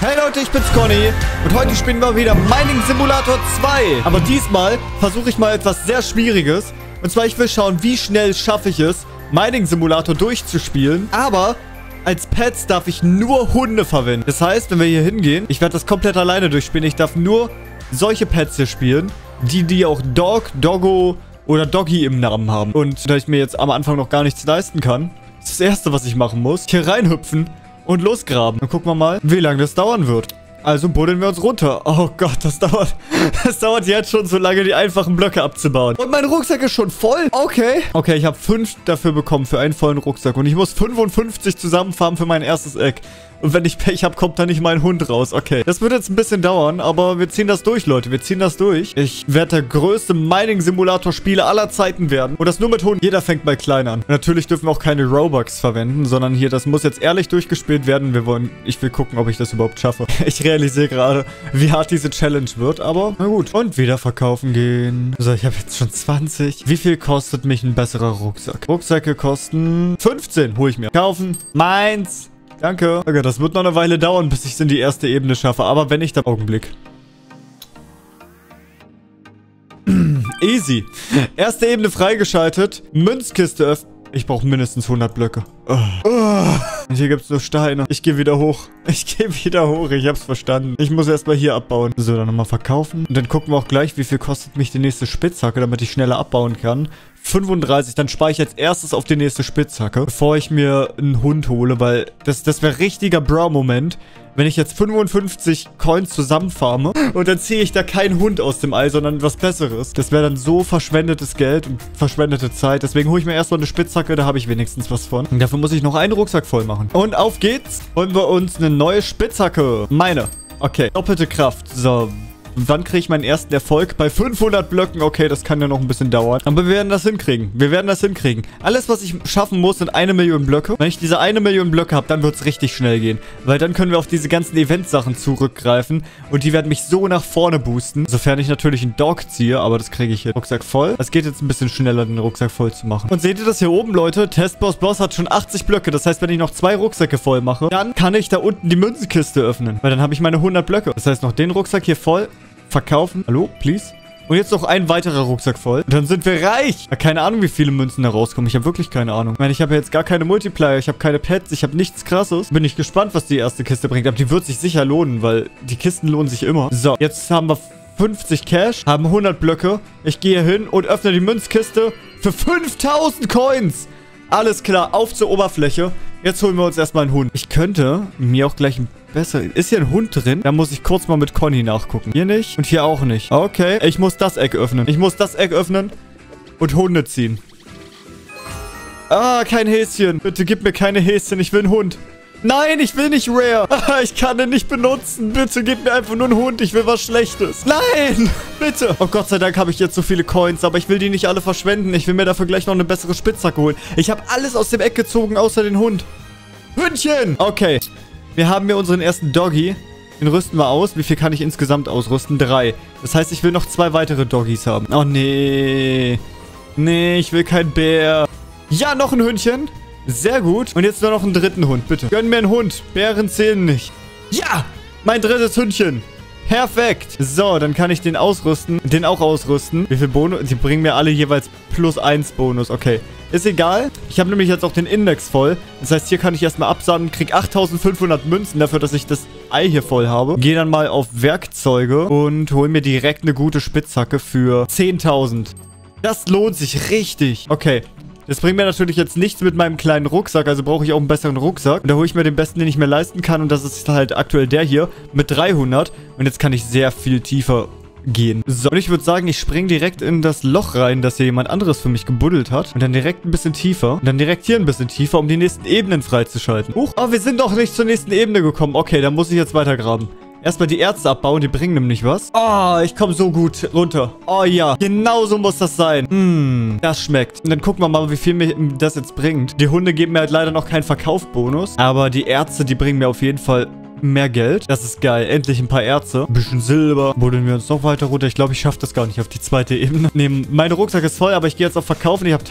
Hey Leute, ich bin's Conny und heute spielen wir wieder Mining Simulator 2. Aber diesmal versuche ich mal etwas sehr Schwieriges. Und zwar, ich will schauen, wie schnell schaffe ich es, Mining Simulator durchzuspielen. Aber als Pets darf ich nur Hunde verwenden. Das heißt, wenn wir hier hingehen, ich werde das komplett alleine durchspielen. Ich darf nur solche Pets hier spielen, die auch Dog, Doggo oder Doggy im Namen haben. Und da ich mir jetzt am Anfang noch gar nichts leisten kann, ist das Erste, was ich machen muss, hier reinhüpfen und losgraben. Dann gucken wir mal, wie lange das dauern wird. Also buddeln wir uns runter. Oh Gott, das dauert jetzt schon so lange, die einfachen Blöcke abzubauen. Und mein Rucksack ist schon voll. Okay. Okay, ich habe 5 dafür bekommen für einen vollen Rucksack. Und ich muss 55 zusammenfarmen für mein erstes Egg. Und wenn ich Pech habe, kommt da nicht mein Hund raus. Okay, das wird jetzt ein bisschen dauern, aber wir ziehen das durch, Leute. Wir ziehen das durch. Ich werde der größte Mining-Simulator-Spieler aller Zeiten werden. Und das nur mit Hunden. Jeder fängt bei klein an. Und natürlich dürfen wir auch keine Robux verwenden, sondern hier, das muss jetzt ehrlich durchgespielt werden. Ich will gucken, ob ich das überhaupt schaffe. Ich realisiere gerade, wie hart diese Challenge wird, aber na gut. Und wieder verkaufen gehen. So, ich habe jetzt schon 20. Wie viel kostet mich ein besserer Rucksack? Rucksäcke kosten 15. Hole ich mir. Kaufen. Meins. Danke. Okay, das wird noch eine Weile dauern, bis ich es in die erste Ebene schaffe. Aber wenn ich da... Augenblick. Easy. Erste Ebene freigeschaltet. Münzkiste öffnen. Ich brauche mindestens 100 Blöcke. Und hier gibt es nur Steine. Ich gehe wieder hoch. Ich hab's verstanden. Ich muss erstmal hier abbauen. So, dann nochmal verkaufen. Und dann gucken wir auch gleich, wie viel kostet mich die nächste Spitzhacke, damit ich schneller abbauen kann. 35. Dann spare ich als erstes auf die nächste Spitzhacke, bevor ich mir einen Hund hole, weil das wäre richtiger Bro-Moment, wenn ich jetzt 55 Coins zusammenfarme und dann ziehe ich da keinen Hund aus dem Ei, sondern was Besseres. Das wäre dann so verschwendetes Geld und verschwendete Zeit. Deswegen hole ich mir erstmal eine Spitzhacke, da habe ich wenigstens was von. Und dafür muss ich noch einen Rucksack voll machen. Und auf geht's. Holen wir uns eine neue Spitzhacke. Meine. Okay. Doppelte Kraft. So. Und wann kriege ich meinen ersten Erfolg? Bei 500 Blöcken. Okay, das kann ja noch ein bisschen dauern. Aber wir werden das hinkriegen. Wir werden das hinkriegen. Alles, was ich schaffen muss, sind 1 Million Blöcke. Wenn ich diese 1 Million Blöcke habe, dann wird es richtig schnell gehen. Weil dann können wir auf diese ganzen Event-Sachen zurückgreifen. Und die werden mich so nach vorne boosten. Sofern ich natürlich einen Dog ziehe. Aber das kriege ich hier. Rucksack voll. Es geht jetzt ein bisschen schneller, den Rucksack voll zu machen. Und seht ihr das hier oben, Leute? Testboss hat schon 80 Blöcke. Das heißt, wenn ich noch 2 Rucksäcke voll mache, dann kann ich da unten die Münzenkiste öffnen. Weil dann habe ich meine 100 Blöcke. Das heißt, noch den Rucksack hier voll. Verkaufen. Hallo, please. Und jetzt noch ein weiterer Rucksack voll. Und dann sind wir reich. Keine Ahnung, wie viele Münzen da rauskommen. Ich habe wirklich keine Ahnung. Ich meine, ich habe ja jetzt gar keine Multiplier. Ich habe keine Pets. Ich habe nichts Krasses. Bin ich gespannt, was die erste Kiste bringt. Aber die wird sich sicher lohnen, weil die Kisten lohnen sich immer. So, jetzt haben wir 50 Cash, haben 100 Blöcke. Ich gehe hin und öffne die Münzkiste für 5000 Coins. Alles klar, auf zur Oberfläche. Jetzt holen wir uns erstmal einen Hund. Ich könnte mir auch gleich ein besser... Ist hier ein Hund drin? Da muss ich kurz mal mit Conny nachgucken. Hier nicht und hier auch nicht. Okay, ich muss das Eck öffnen. Ich muss das Eck öffnen und Hunde ziehen. Ah, kein Häschen. Bitte gib mir keine Häschen. Ich will einen Hund. Nein, ich will nicht Rare. Ich kann den nicht benutzen. Bitte gib mir einfach nur einen Hund. Ich will was Schlechtes. Nein, bitte. Oh Gott sei Dank habe ich jetzt so viele Coins, aber ich will die nicht alle verschwenden. Ich will mir dafür gleich noch eine bessere Spitzhacke holen. Ich habe alles aus dem Eck gezogen, außer den Hund. Hündchen. Okay. Wir haben hier unseren ersten Doggy. Den rüsten wir aus. Wie viel kann ich insgesamt ausrüsten? 3. Das heißt, ich will noch 2 weitere Doggys haben. Oh, nee. Nee, ich will kein Bär. Ja, noch ein Hündchen. Sehr gut. Und jetzt nur noch einen dritten Hund, bitte. Gönn mir einen Hund. Bären zählen nicht. Ja! Mein drittes Hündchen. Perfekt. So, dann kann ich den ausrüsten. Den auch ausrüsten. Wie viel Bonus? Die bringen mir alle jeweils +1 Bonus. Okay. Ist egal. Ich habe nämlich jetzt auch den Index voll. Das heißt, hier kann ich erstmal absammeln. Krieg 8500 Münzen dafür, dass ich das Ei hier voll habe. Gehe dann mal auf Werkzeuge und hole mir direkt eine gute Spitzhacke für 10.000. Das lohnt sich richtig. Okay. Das bringt mir natürlich jetzt nichts mit meinem kleinen Rucksack, also brauche ich auch einen besseren Rucksack. Und da hole ich mir den besten, den ich mir leisten kann. Und das ist halt aktuell der hier mit 300. Und jetzt kann ich sehr viel tiefer gehen. So, und ich würde sagen, ich springe direkt in das Loch rein, das hier jemand anderes für mich gebuddelt hat. Und dann direkt ein bisschen tiefer. Und dann direkt hier ein bisschen tiefer, um die nächsten Ebenen freizuschalten. Huch, oh, wir sind doch nicht zur nächsten Ebene gekommen. Okay, dann muss ich jetzt weiter graben. Erstmal die Erze abbauen, die bringen nämlich was. Oh, ich komme so gut runter. Oh ja, genau so muss das sein. Das schmeckt. Und dann gucken wir mal, wie viel mir das jetzt bringt. Die Hunde geben mir halt leider noch keinen Verkaufsbonus. Aber die Erze, die bringen mir auf jeden Fall mehr Geld. Das ist geil. Endlich ein paar Erze. Ein bisschen Silber. Buddeln wir uns noch weiter runter. Ich glaube, ich schaffe das gar nicht auf die zweite Ebene. Nee, mein Rucksack ist voll, aber ich gehe jetzt auf Verkaufen. Ich habe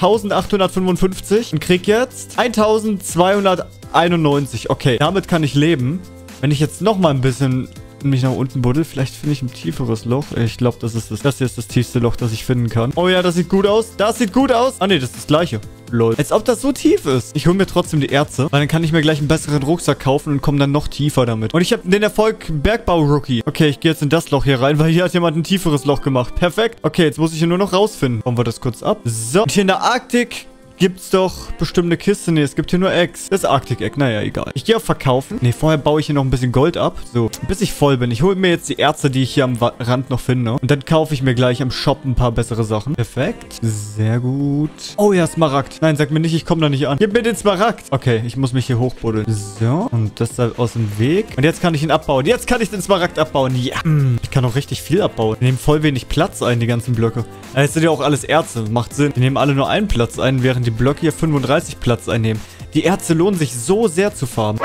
1855 und kriege jetzt 1291. Okay, damit kann ich leben. Wenn ich jetzt noch mal ein bisschen mich nach unten buddel, vielleicht finde ich ein tieferes Loch. Ich glaube, das ist das. Das hier ist das tiefste Loch, das ich finden kann. Oh ja, das sieht gut aus. Das sieht gut aus. Ah, nee, das ist das gleiche. Lol. Als ob das so tief ist. Ich hole mir trotzdem die Erze, weil dann kann ich mir gleich einen besseren Rucksack kaufen und komme dann noch tiefer damit. Und ich habe den Erfolg Bergbau-Rookie. Okay, ich gehe jetzt in das Loch hier rein, weil hier hat jemand ein tieferes Loch gemacht. Perfekt. Okay, jetzt muss ich hier nur noch rausfinden. Bauen wir das kurz ab. So. Und hier in der Arktik gibt's doch bestimmt eine Kiste. Nee, es gibt hier nur Eggs. Das Arktik-Egg. Naja, egal. Ich gehe auf Verkaufen. Nee, vorher baue ich hier noch ein bisschen Gold ab. So, bis ich voll bin. Ich hole mir jetzt die Erze, die ich hier am Rand noch finde. Und dann kaufe ich mir gleich im Shop ein paar bessere Sachen. Perfekt. Sehr gut. Oh ja, Smaragd. Nein, sag mir nicht, ich komme da nicht an. Gib mir den Smaragd. Okay, ich muss mich hier hochbuddeln. So, und das da aus dem Weg. Und jetzt kann ich ihn abbauen. Jetzt kann ich den Smaragd abbauen. Ja. Ich kann auch richtig viel abbauen. Die nehmen voll wenig Platz ein, die ganzen Blöcke. Es sind ja auch alles Erze. Macht Sinn. Die nehmen alle nur einen Platz ein, während die Blöcke hier 35 Platz einnehmen. Die Erze lohnen sich so sehr zu farmen.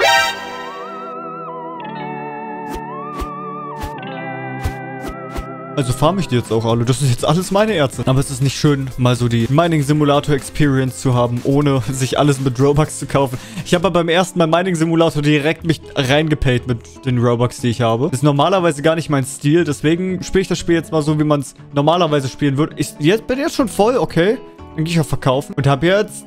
Also farme ich die jetzt auch alle. Das ist jetzt alles meine Erze. Aber es ist nicht schön, mal so die Mining Simulator Experience zu haben, ohne sich alles mit Robux zu kaufen. Ich habe aber beim ersten Mal Mining Simulator direkt mich reingepayt mit den Robux, die ich habe. Das ist normalerweise gar nicht mein Stil. Deswegen spiele ich das Spiel jetzt mal so, wie man es normalerweise spielen würde. Ich bin jetzt schon voll, okay. Dann gehe ich auf Verkaufen und habe jetzt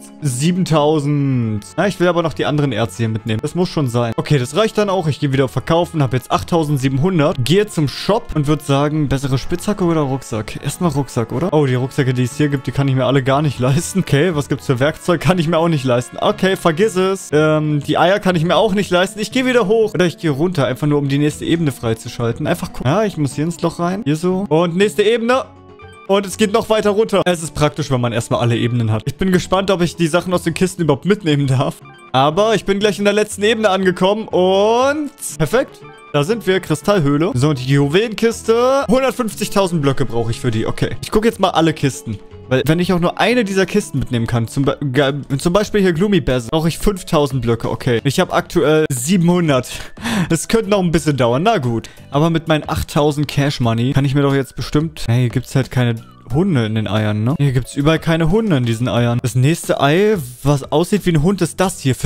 7000. Na, ich will aber noch die anderen Erze hier mitnehmen. Das muss schon sein. Okay, das reicht dann auch. Ich gehe wieder auf Verkaufen, habe jetzt 8700. Gehe zum Shop und würde sagen, bessere Spitzhacke oder Rucksack? Erstmal Rucksack, oder? Oh, die Rucksäcke, die es hier gibt, die kann ich mir alle gar nicht leisten. Okay, was gibt's für Werkzeug? Kann ich mir auch nicht leisten. Okay, vergiss es. Die Eier kann ich mir auch nicht leisten. Ich gehe wieder hoch. Oder ich gehe runter, einfach nur um die nächste Ebene freizuschalten. Einfach gucken. Ja, ich muss hier ins Loch rein. Hier so. Und nächste Ebene. Und es geht noch weiter runter. Es ist praktisch, wenn man erstmal alle Ebenen hat. Ich bin gespannt, ob ich die Sachen aus den Kisten überhaupt mitnehmen darf. Aber ich bin gleich in der letzten Ebene angekommen. Und perfekt. Da sind wir. Kristallhöhle. So, und die Juwelenkiste. 150.000 Blöcke brauche ich für die. Okay. Ich gucke jetzt mal alle Kisten. Weil, wenn ich auch nur eine dieser Kisten mitnehmen kann, zum Beispiel hier Gloomy Bears, brauche ich 5000 Blöcke, okay. Ich habe aktuell 700. Das könnte noch ein bisschen dauern, na gut. Aber mit meinen 8000 Cash Money kann ich mir doch jetzt bestimmt... Hey, hier gibt es halt keine Hunde in den Eiern, ne? Hier gibt es überall keine Hunde in diesen Eiern. Das nächste Ei, was aussieht wie ein Hund, ist das hier. Für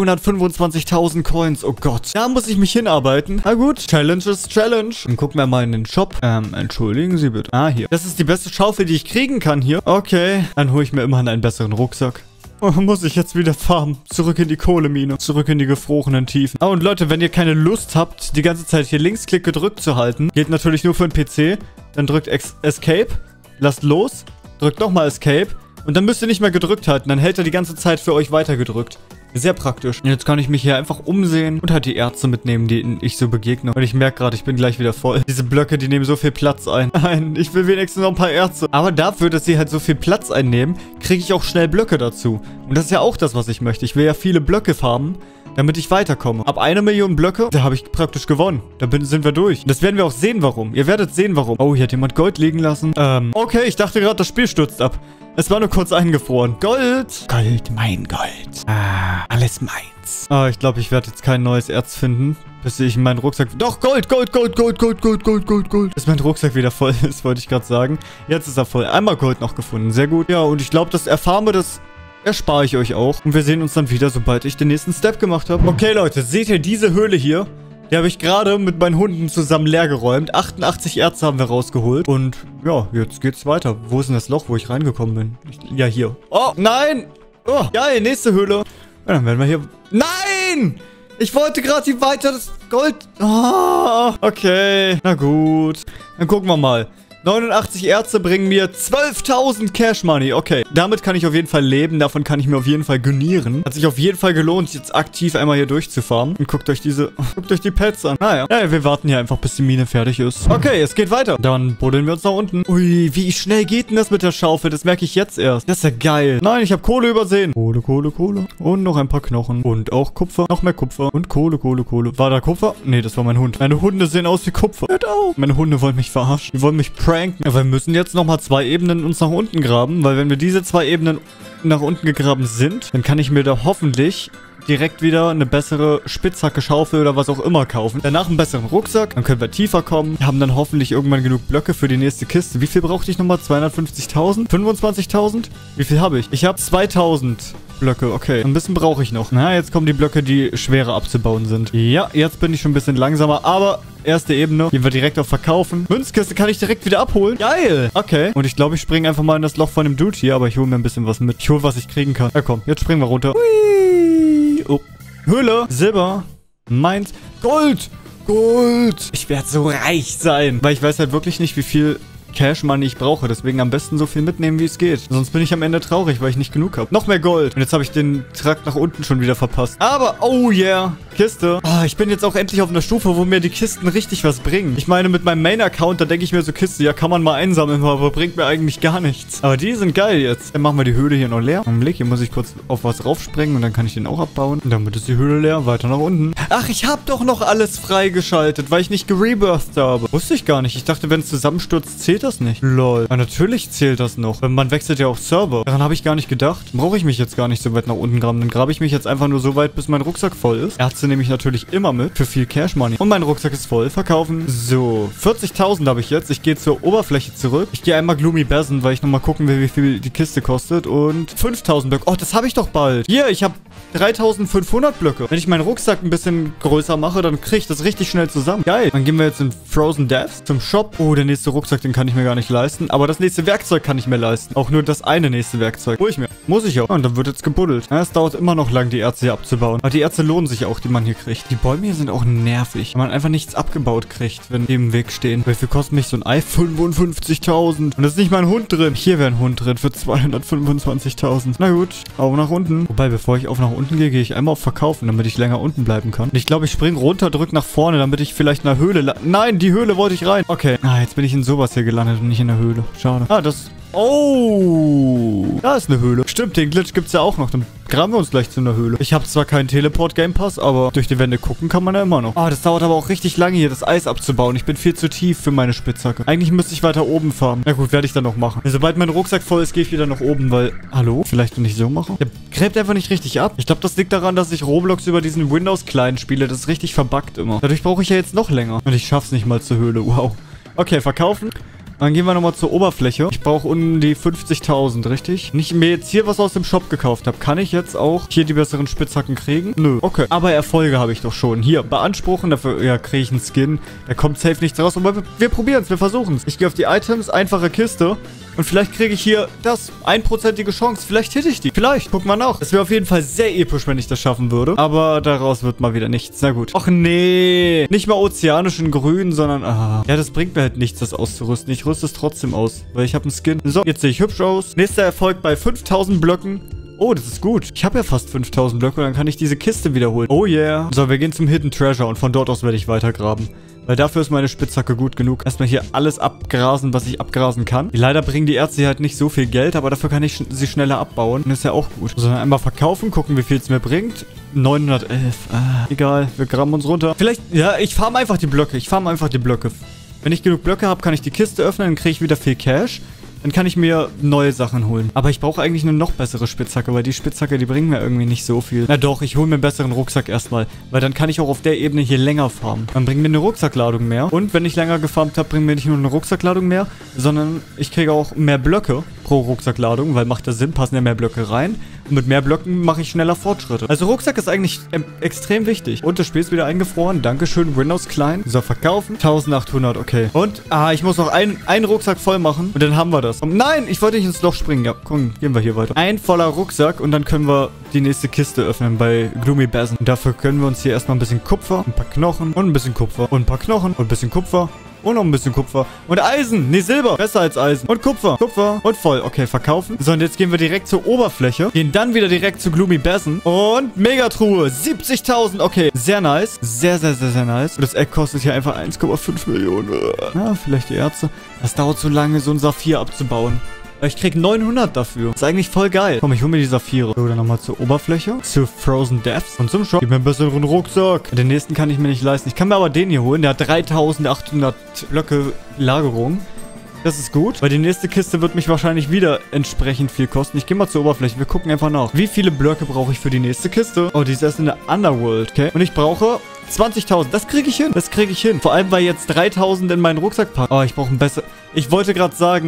225.000 Coins. Oh Gott. Da muss ich mich hinarbeiten. Na gut. Challenge ist Challenge. Dann gucken wir mal in den Shop. Entschuldigen Sie bitte. Ah, hier. Das ist die beste Schaufel, die ich kriegen kann hier. Okay. Dann hole ich mir immerhin einen besseren Rucksack. Oh, muss ich jetzt wieder farmen. Zurück in die Kohlemine. Zurück in die gefrorenen Tiefen. Ah, und Leute, wenn ihr keine Lust habt, die ganze Zeit hier Linksklick gedrückt zu halten, geht natürlich nur für den PC, dann drückt Escape. Lasst los, drückt nochmal Escape und dann müsst ihr nicht mehr gedrückt halten. Dann hält er die ganze Zeit für euch weiter gedrückt. Sehr praktisch. Und jetzt kann ich mich hier einfach umsehen und halt die Erze mitnehmen, denen ich so begegne. Und ich merke gerade, ich bin gleich wieder voll. Diese Blöcke, die nehmen so viel Platz ein. Nein, ich will wenigstens noch ein paar Erze. Aber dafür, dass sie halt so viel Platz einnehmen, kriege ich auch schnell Blöcke dazu. Und das ist ja auch das, was ich möchte. Ich will ja viele Blöcke farmen, damit ich weiterkomme. Ab 1 Million Blöcke, da habe ich praktisch gewonnen. Da sind wir durch. Das werden wir auch sehen, warum. Ihr werdet sehen, warum. Oh, hier hat jemand Gold liegen lassen. Okay, ich dachte gerade, das Spiel stürzt ab. Es war nur kurz eingefroren. Gold. Gold, mein Gold. Ah, alles meins. Ah, ich glaube, ich werde jetzt kein neues Erz finden, bis ich in meinen Rucksack... Doch, Gold, Gold, Gold, Gold, Gold, Gold, Gold, Gold, Gold. Bis mein Rucksack wieder voll ist, wollte ich gerade sagen. Jetzt ist er voll. Einmal Gold noch gefunden. Sehr gut. Ja, und ich glaube, das Erfarme, das... erspare ich euch auch. Und wir sehen uns dann wieder, sobald ich den nächsten Step gemacht habe. Okay, Leute, seht ihr diese Höhle hier? Die habe ich gerade mit meinen Hunden zusammen leer geräumt. 88 Erze haben wir rausgeholt. Und ja, jetzt geht's weiter. Wo ist denn das Loch, wo ich reingekommen bin? Ja, hier. Oh, nein! Oh, geil, nächste Höhle. Ja, dann werden wir hier... Nein! Ich wollte gerade hier weiter das Gold... Oh, okay. Na gut. Dann gucken wir mal. 89 Erze bringen mir 12.000 Cash Money. Okay, damit kann ich auf jeden Fall leben. Davon kann ich mir auf jeden Fall gönnieren. Hat sich auf jeden Fall gelohnt, jetzt aktiv einmal hier durchzufahren. Und guckt euch die Pets an. Naja, wir warten hier einfach, bis die Mine fertig ist. Okay, es geht weiter. Dann buddeln wir uns nach unten. Ui, wie schnell geht denn das mit der Schaufel? Das merke ich jetzt erst. Das ist ja geil. Nein, ich habe Kohle übersehen. Kohle, Kohle, Kohle. Und noch ein paar Knochen. Und auch Kupfer. Noch mehr Kupfer. Und Kohle, Kohle, Kohle. War da Kupfer? Nee, das war mein Hund. Meine Hunde sehen aus wie Kupfer. Hört auf. Meine Hunde wollen mich verarschen. Die wollen mich pranken. Ja, wir müssen jetzt nochmal 2 Ebenen uns nach unten graben, weil wenn wir diese 2 Ebenen nach unten gegraben sind, dann kann ich mir da hoffentlich direkt wieder eine bessere Spitzhacke, Schaufel oder was auch immer kaufen. Danach einen besseren Rucksack, dann können wir tiefer kommen. Wir haben dann hoffentlich irgendwann genug Blöcke für die nächste Kiste. Wie viel brauchte ich nochmal? 250.000? 25.000? Wie viel habe ich? Ich habe 2.000. Blöcke. Okay, ein bisschen brauche ich noch. Na, jetzt kommen die Blöcke, die schwerer abzubauen sind. Ja, jetzt bin ich schon ein bisschen langsamer, aber erste Ebene. Gehen wir direkt auf Verkaufen. Münzkiste kann ich direkt wieder abholen. Geil. Okay. Und ich glaube, ich springe einfach mal in das Loch von dem Dude hier, aber ich hole mir ein bisschen was mit. Ich hole, was ich kriegen kann. Ja, komm. Jetzt springen wir runter. Hui. Oh. Höhle. Silber. Meins. Gold. Gold. Ich werde so reich sein. Weil ich weiß halt wirklich nicht, wie viel Cash Money ich brauche. Deswegen am besten so viel mitnehmen, wie es geht. Sonst bin ich am Ende traurig, weil ich nicht genug habe. Noch mehr Gold. Und jetzt habe ich den Trakt nach unten schon wieder verpasst. Aber, oh yeah. Kiste. Ah, ich bin jetzt auch endlich auf einer Stufe, wo mir die Kisten richtig was bringen. Ich meine, mit meinem Main-Account, da denke ich mir so, Kiste, ja, kann man mal einsammeln, aber bringt mir eigentlich gar nichts. Aber die sind geil jetzt. Dann machen wir die Höhle hier noch leer. Augenblick, hier muss ich kurz auf was raufspringen und dann kann ich den auch abbauen. Und damit ist die Höhle leer. Weiter nach unten. Ach, ich habe doch noch alles freigeschaltet, weil ich nicht gerebirthed habe. Wusste ich gar nicht. Ich dachte, wenn es zusammenstürzt, zählt das nicht. Lol. Aber natürlich zählt das noch. Man wechselt ja auch Server. Daran habe ich gar nicht gedacht. Brauche ich mich jetzt gar nicht so weit nach unten graben. Dann grabe ich mich jetzt einfach nur so weit, bis mein Rucksack voll ist. Ärzte nehme ich natürlich immer mit. Für viel Cash Money. Und mein Rucksack ist voll. Verkaufen. So. 40.000 habe ich jetzt. Ich gehe zur Oberfläche zurück. Ich gehe einmal Gloomy Basin, weil ich nochmal gucken will, wie viel die Kiste kostet. Und 5.000 Blöcke. Oh, das habe ich doch bald. Hier, ich habe 3.500 Blöcke. Wenn ich meinen Rucksack ein bisschen größer mache, dann kriege ich das richtig schnell zusammen. Geil. Dann gehen wir jetzt in Frozen Depths zum Shop. Oh, der nächste Rucksack, den kann ich mir gar nicht leisten. Aber das nächste Werkzeug kann ich mir leisten. Auch nur das eine nächste Werkzeug. Hol ich mir. Muss ich auch. Und dann wird jetzt gebuddelt. Ja, es dauert immer noch lang, die Erze hier abzubauen. Aber die Erze lohnen sich auch, die man hier kriegt. Die Bäume hier sind auch nervig. Wenn man einfach nichts abgebaut kriegt, wenn die im Weg stehen. Wie viel kostet mich so ein Ei? 55.000. Und da ist nicht mal ein Hund drin. Hier wäre ein Hund drin für 225.000. Na gut. Auf nach unten. Wobei, bevor ich auf nach unten gehe, gehe ich einmal auf Verkaufen, damit ich länger unten bleiben kann. Und ich glaube, ich springe runter, drück nach vorne, damit ich vielleicht in einer Höhle... Nein, die Höhle wollte ich rein. Okay. Ah, jetzt bin ich in sowas hier gelandet und nicht in der Höhle. Schade. Ah, das... Oh, da ist eine Höhle. Stimmt, den Glitch gibt's ja auch noch. Dann graben wir uns gleich zu einer Höhle. Ich habe zwar keinen Teleport-Game Pass, aber durch die Wände gucken kann man ja immer noch. Ah, das dauert aber auch richtig lange hier, das Eis abzubauen. Ich bin viel zu tief für meine Spitzhacke. Eigentlich müsste ich weiter oben farmen. Na gut, werde ich dann noch machen. Sobald mein Rucksack voll ist, gehe ich wieder nach oben, weil... Hallo? Vielleicht, wenn ich so mache? Der gräbt einfach nicht richtig ab. Ich glaube, das liegt daran, dass ich Roblox über diesen Windows-Client spiele. Das ist richtig verbuggt immer. Dadurch brauche ich ja jetzt noch länger. Und ich schaff's nicht mal zur Höhle. Wow. Okay, verkaufen. Dann gehen wir nochmal zur Oberfläche. Ich brauche um die 50.000, richtig? Wenn ich mir jetzt hier was aus dem Shop gekauft habe, kann ich jetzt auch hier die besseren Spitzhacken kriegen? Nö. Okay. Aber Erfolge habe ich doch schon. Hier, beanspruchen. Dafür, ja, kriege ich einen Skin. Da kommt safe nichts raus. Aber wir probieren es. Wir versuchen es. Ich gehe auf die Items. Einfache Kiste. Und vielleicht kriege ich hier das. 1%ige Chance. Vielleicht hitte ich die. Vielleicht. Guck mal nach. Es wäre auf jeden Fall sehr episch, wenn ich das schaffen würde. Aber daraus wird mal wieder nichts. Na gut. Ach nee. Nicht mal ozeanischen Grün, sondern... Ah. Ja, das bringt mir halt nichts, das auszurüsten. Ich rüste es trotzdem aus. Weil ich habe einen Skin. So, jetzt sehe ich hübsch aus. Nächster Erfolg bei 5.000 Blöcken. Oh, das ist gut. Ich habe ja fast 5.000 Blöcke und dann kann ich diese Kiste wiederholen. Oh yeah. So, wir gehen zum Hidden Treasure und von dort aus werde ich weitergraben. Weil dafür ist meine Spitzhacke gut genug. Erstmal hier alles abgrasen, was ich abgrasen kann. Leider bringen die Erze hier halt nicht so viel Geld, aber dafür kann ich sie schneller abbauen. Und ist ja auch gut. So, dann einmal verkaufen, gucken, wie viel es mir bringt. 911. Egal, wir graben uns runter. Vielleicht, ja, ich farm einfach die Blöcke. Wenn ich genug Blöcke habe, kann ich die Kiste öffnen, dann kriege ich wieder viel Cash. Dann kann ich mir neue Sachen holen. Aber ich brauche eigentlich eine noch bessere Spitzhacke, weil die Spitzhacke, die bringen mir irgendwie nicht so viel. Na doch, ich hole mir einen besseren Rucksack erstmal. Weil dann kann ich auch auf der Ebene hier länger farmen. Dann bringen mir eine Rucksackladung mehr. Und wenn ich länger gefarmt habe, bringen mir nicht nur eine Rucksackladung mehr, sondern ich kriege auch mehr Blöcke pro Rucksackladung, weil macht das Sinn, passen ja mehr Blöcke rein. Und mit mehr Blöcken mache ich schneller Fortschritte. Also Rucksack ist eigentlich extrem wichtig. Und das Spiel ist wieder eingefroren. Dankeschön, Windows Client. So, verkaufen. 1800, okay. Und, ich muss noch einen Rucksack voll machen. Und dann haben wir das. Und nein, ich wollte nicht ins Loch springen. Ja, komm, gehen wir hier weiter. Ein voller Rucksack und dann können wir die nächste Kiste öffnen bei Gloomy Basin. Und dafür können wir uns hier erstmal ein bisschen Kupfer, ein paar Knochen und ein bisschen Kupfer und ein paar Knochen und ein bisschen Kupfer. Und noch ein bisschen Kupfer. Und Eisen. Nee, Silber. Besser als Eisen. Und Kupfer. Kupfer. Und voll. Okay, verkaufen. So, und jetzt gehen wir direkt zur Oberfläche. Gehen dann wieder direkt zu Gloomy Basin. Und Megatruhe. 70.000. Okay, sehr nice. Sehr, sehr, sehr, sehr nice. Und das Eck kostet hier einfach 1,5 Millionen. Ja, vielleicht die Ärzte. Das dauert so lange, so ein Saphir abzubauen. Ich krieg 900 dafür. Das ist eigentlich voll geil. Komm, ich hole mir die Saphire. So, dann nochmal zur Oberfläche. Zu Frozen Depths. Und zum Shop. Gib mir einen besseren Rucksack. Den nächsten kann ich mir nicht leisten. Ich kann mir aber den hier holen. Der hat 3.800 Blöcke Lagerung. Das ist gut. Weil die nächste Kiste wird mich wahrscheinlich wieder entsprechend viel kosten. Ich gehe mal zur Oberfläche. Wir gucken einfach nach. Wie viele Blöcke brauche ich für die nächste Kiste? Oh, die ist erst in der Underworld. Okay. Und ich brauche 20.000. Das kriege ich hin. Das kriege ich hin. Vor allem, weil jetzt 3.000 in meinen Rucksack packen. Oh, ich brauche ein besser... Ich wollte gerade sagen...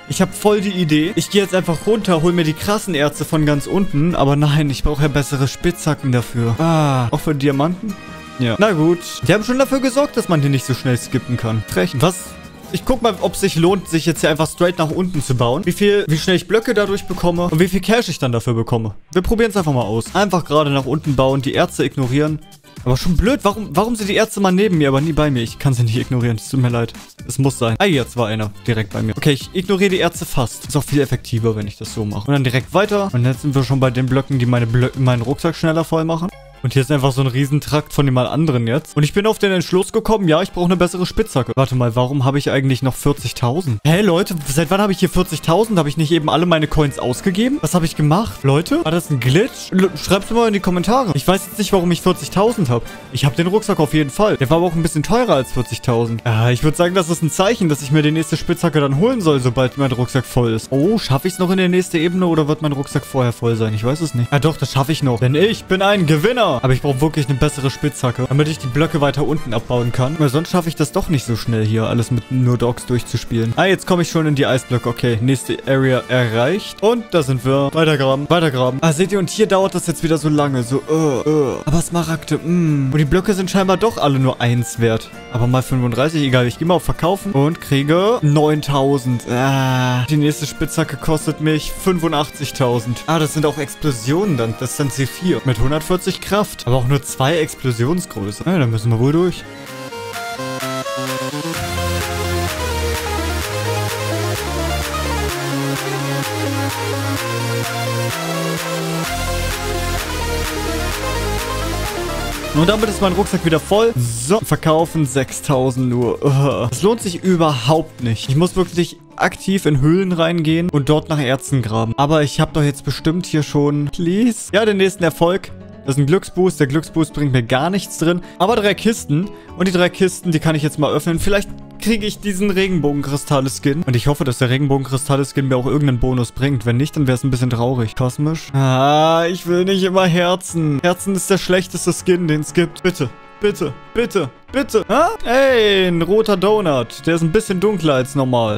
Ich habe voll die Idee. Ich gehe jetzt einfach runter, hol mir die krassen Erze von ganz unten. Aber nein, ich brauche ja bessere Spitzhacken dafür. Ah, auch für Diamanten? Ja. Na gut. Die haben schon dafür gesorgt, dass man hier nicht so schnell skippen kann. Recht. Was? Ich guck mal, ob es sich lohnt, sich jetzt hier einfach straight nach unten zu bauen. Wie schnell ich Blöcke dadurch bekomme und wie viel Cash ich dann dafür bekomme. Wir probieren es einfach mal aus. Einfach gerade nach unten bauen, die Erze ignorieren. Aber schon blöd, warum sind die Ärzte mal neben mir, aber nie bei mir? Ich kann sie nicht ignorieren, es tut mir leid. Es muss sein. Ah, jetzt war einer direkt bei mir. Okay, ich ignoriere die Ärzte fast. Ist auch viel effektiver, wenn ich das so mache. Und dann direkt weiter. Und jetzt sind wir schon bei den Blöcken, die meinen Rucksack schneller voll machen. Und hier ist einfach so ein Riesentrakt von dem mal anderen jetzt. Und ich bin auf den Entschluss gekommen, ja, ich brauche eine bessere Spitzhacke. Warte mal, warum habe ich eigentlich noch 40.000? Hä, Leute, seit wann habe ich hier 40.000? Habe ich nicht eben alle meine Coins ausgegeben? Was habe ich gemacht? Leute, war das ein Glitch? Schreibt's mir mal in die Kommentare. Ich weiß jetzt nicht, warum ich 40.000 habe. Ich habe den Rucksack auf jeden Fall. Der war aber auch ein bisschen teurer als 40.000. Ja, ich würde sagen, das ist ein Zeichen, dass ich mir die nächste Spitzhacke dann holen soll, sobald mein Rucksack voll ist. Oh, schaffe ich es noch in der nächste Ebene oder wird mein Rucksack vorher voll sein? Ich weiß es nicht. Ja doch, das schaffe ich noch. Denn ich bin ein Gewinner. Aber ich brauche wirklich eine bessere Spitzhacke, damit ich die Blöcke weiter unten abbauen kann. Weil sonst schaffe ich das doch nicht so schnell hier, alles mit nur Dogs durchzuspielen. Ah, jetzt komme ich schon in die Eisblöcke. Okay, nächste Area erreicht. Und da sind wir. Weitergraben, weitergraben. Ah, seht ihr, und hier dauert das jetzt wieder so lange. So, Aber Smaragde, Und die Blöcke sind scheinbar doch alle nur 1 wert. Aber mal 35, egal. Ich gehe mal auf Verkaufen und kriege 9.000. Ah, die nächste Spitzhacke kostet mich 85.000. Ah, das sind auch Explosionen dann. Das sind C4 mit 140 Kraft. Aber auch nur 2 Explosionsgröße. Ja, dann müssen wir wohl durch. Und damit ist mein Rucksack wieder voll. So, verkaufen 6.000 nur. Das lohnt sich überhaupt nicht. Ich muss wirklich aktiv in Höhlen reingehen und dort nach Erzen graben. Aber ich habe doch jetzt bestimmt hier schon... Please? Ja, den nächsten Erfolg. Das ist ein Glücksboost. Der Glücksboost bringt mir gar nichts drin. Aber 3 Kisten. Und die 3 Kisten, die kann ich jetzt mal öffnen. Vielleicht kriege ich diesen Regenbogenkristalle-Skin. Und ich hoffe, dass der Regenbogenkristalle-Skin mir auch irgendeinen Bonus bringt. Wenn nicht, dann wäre es ein bisschen traurig. Kosmisch. Ah, ich will nicht immer Herzen. Herzen ist der schlechteste Skin, den es gibt. Bitte. Bitte, bitte, bitte. Ah? Ey, ein roter Donut. Der ist ein bisschen dunkler als normal.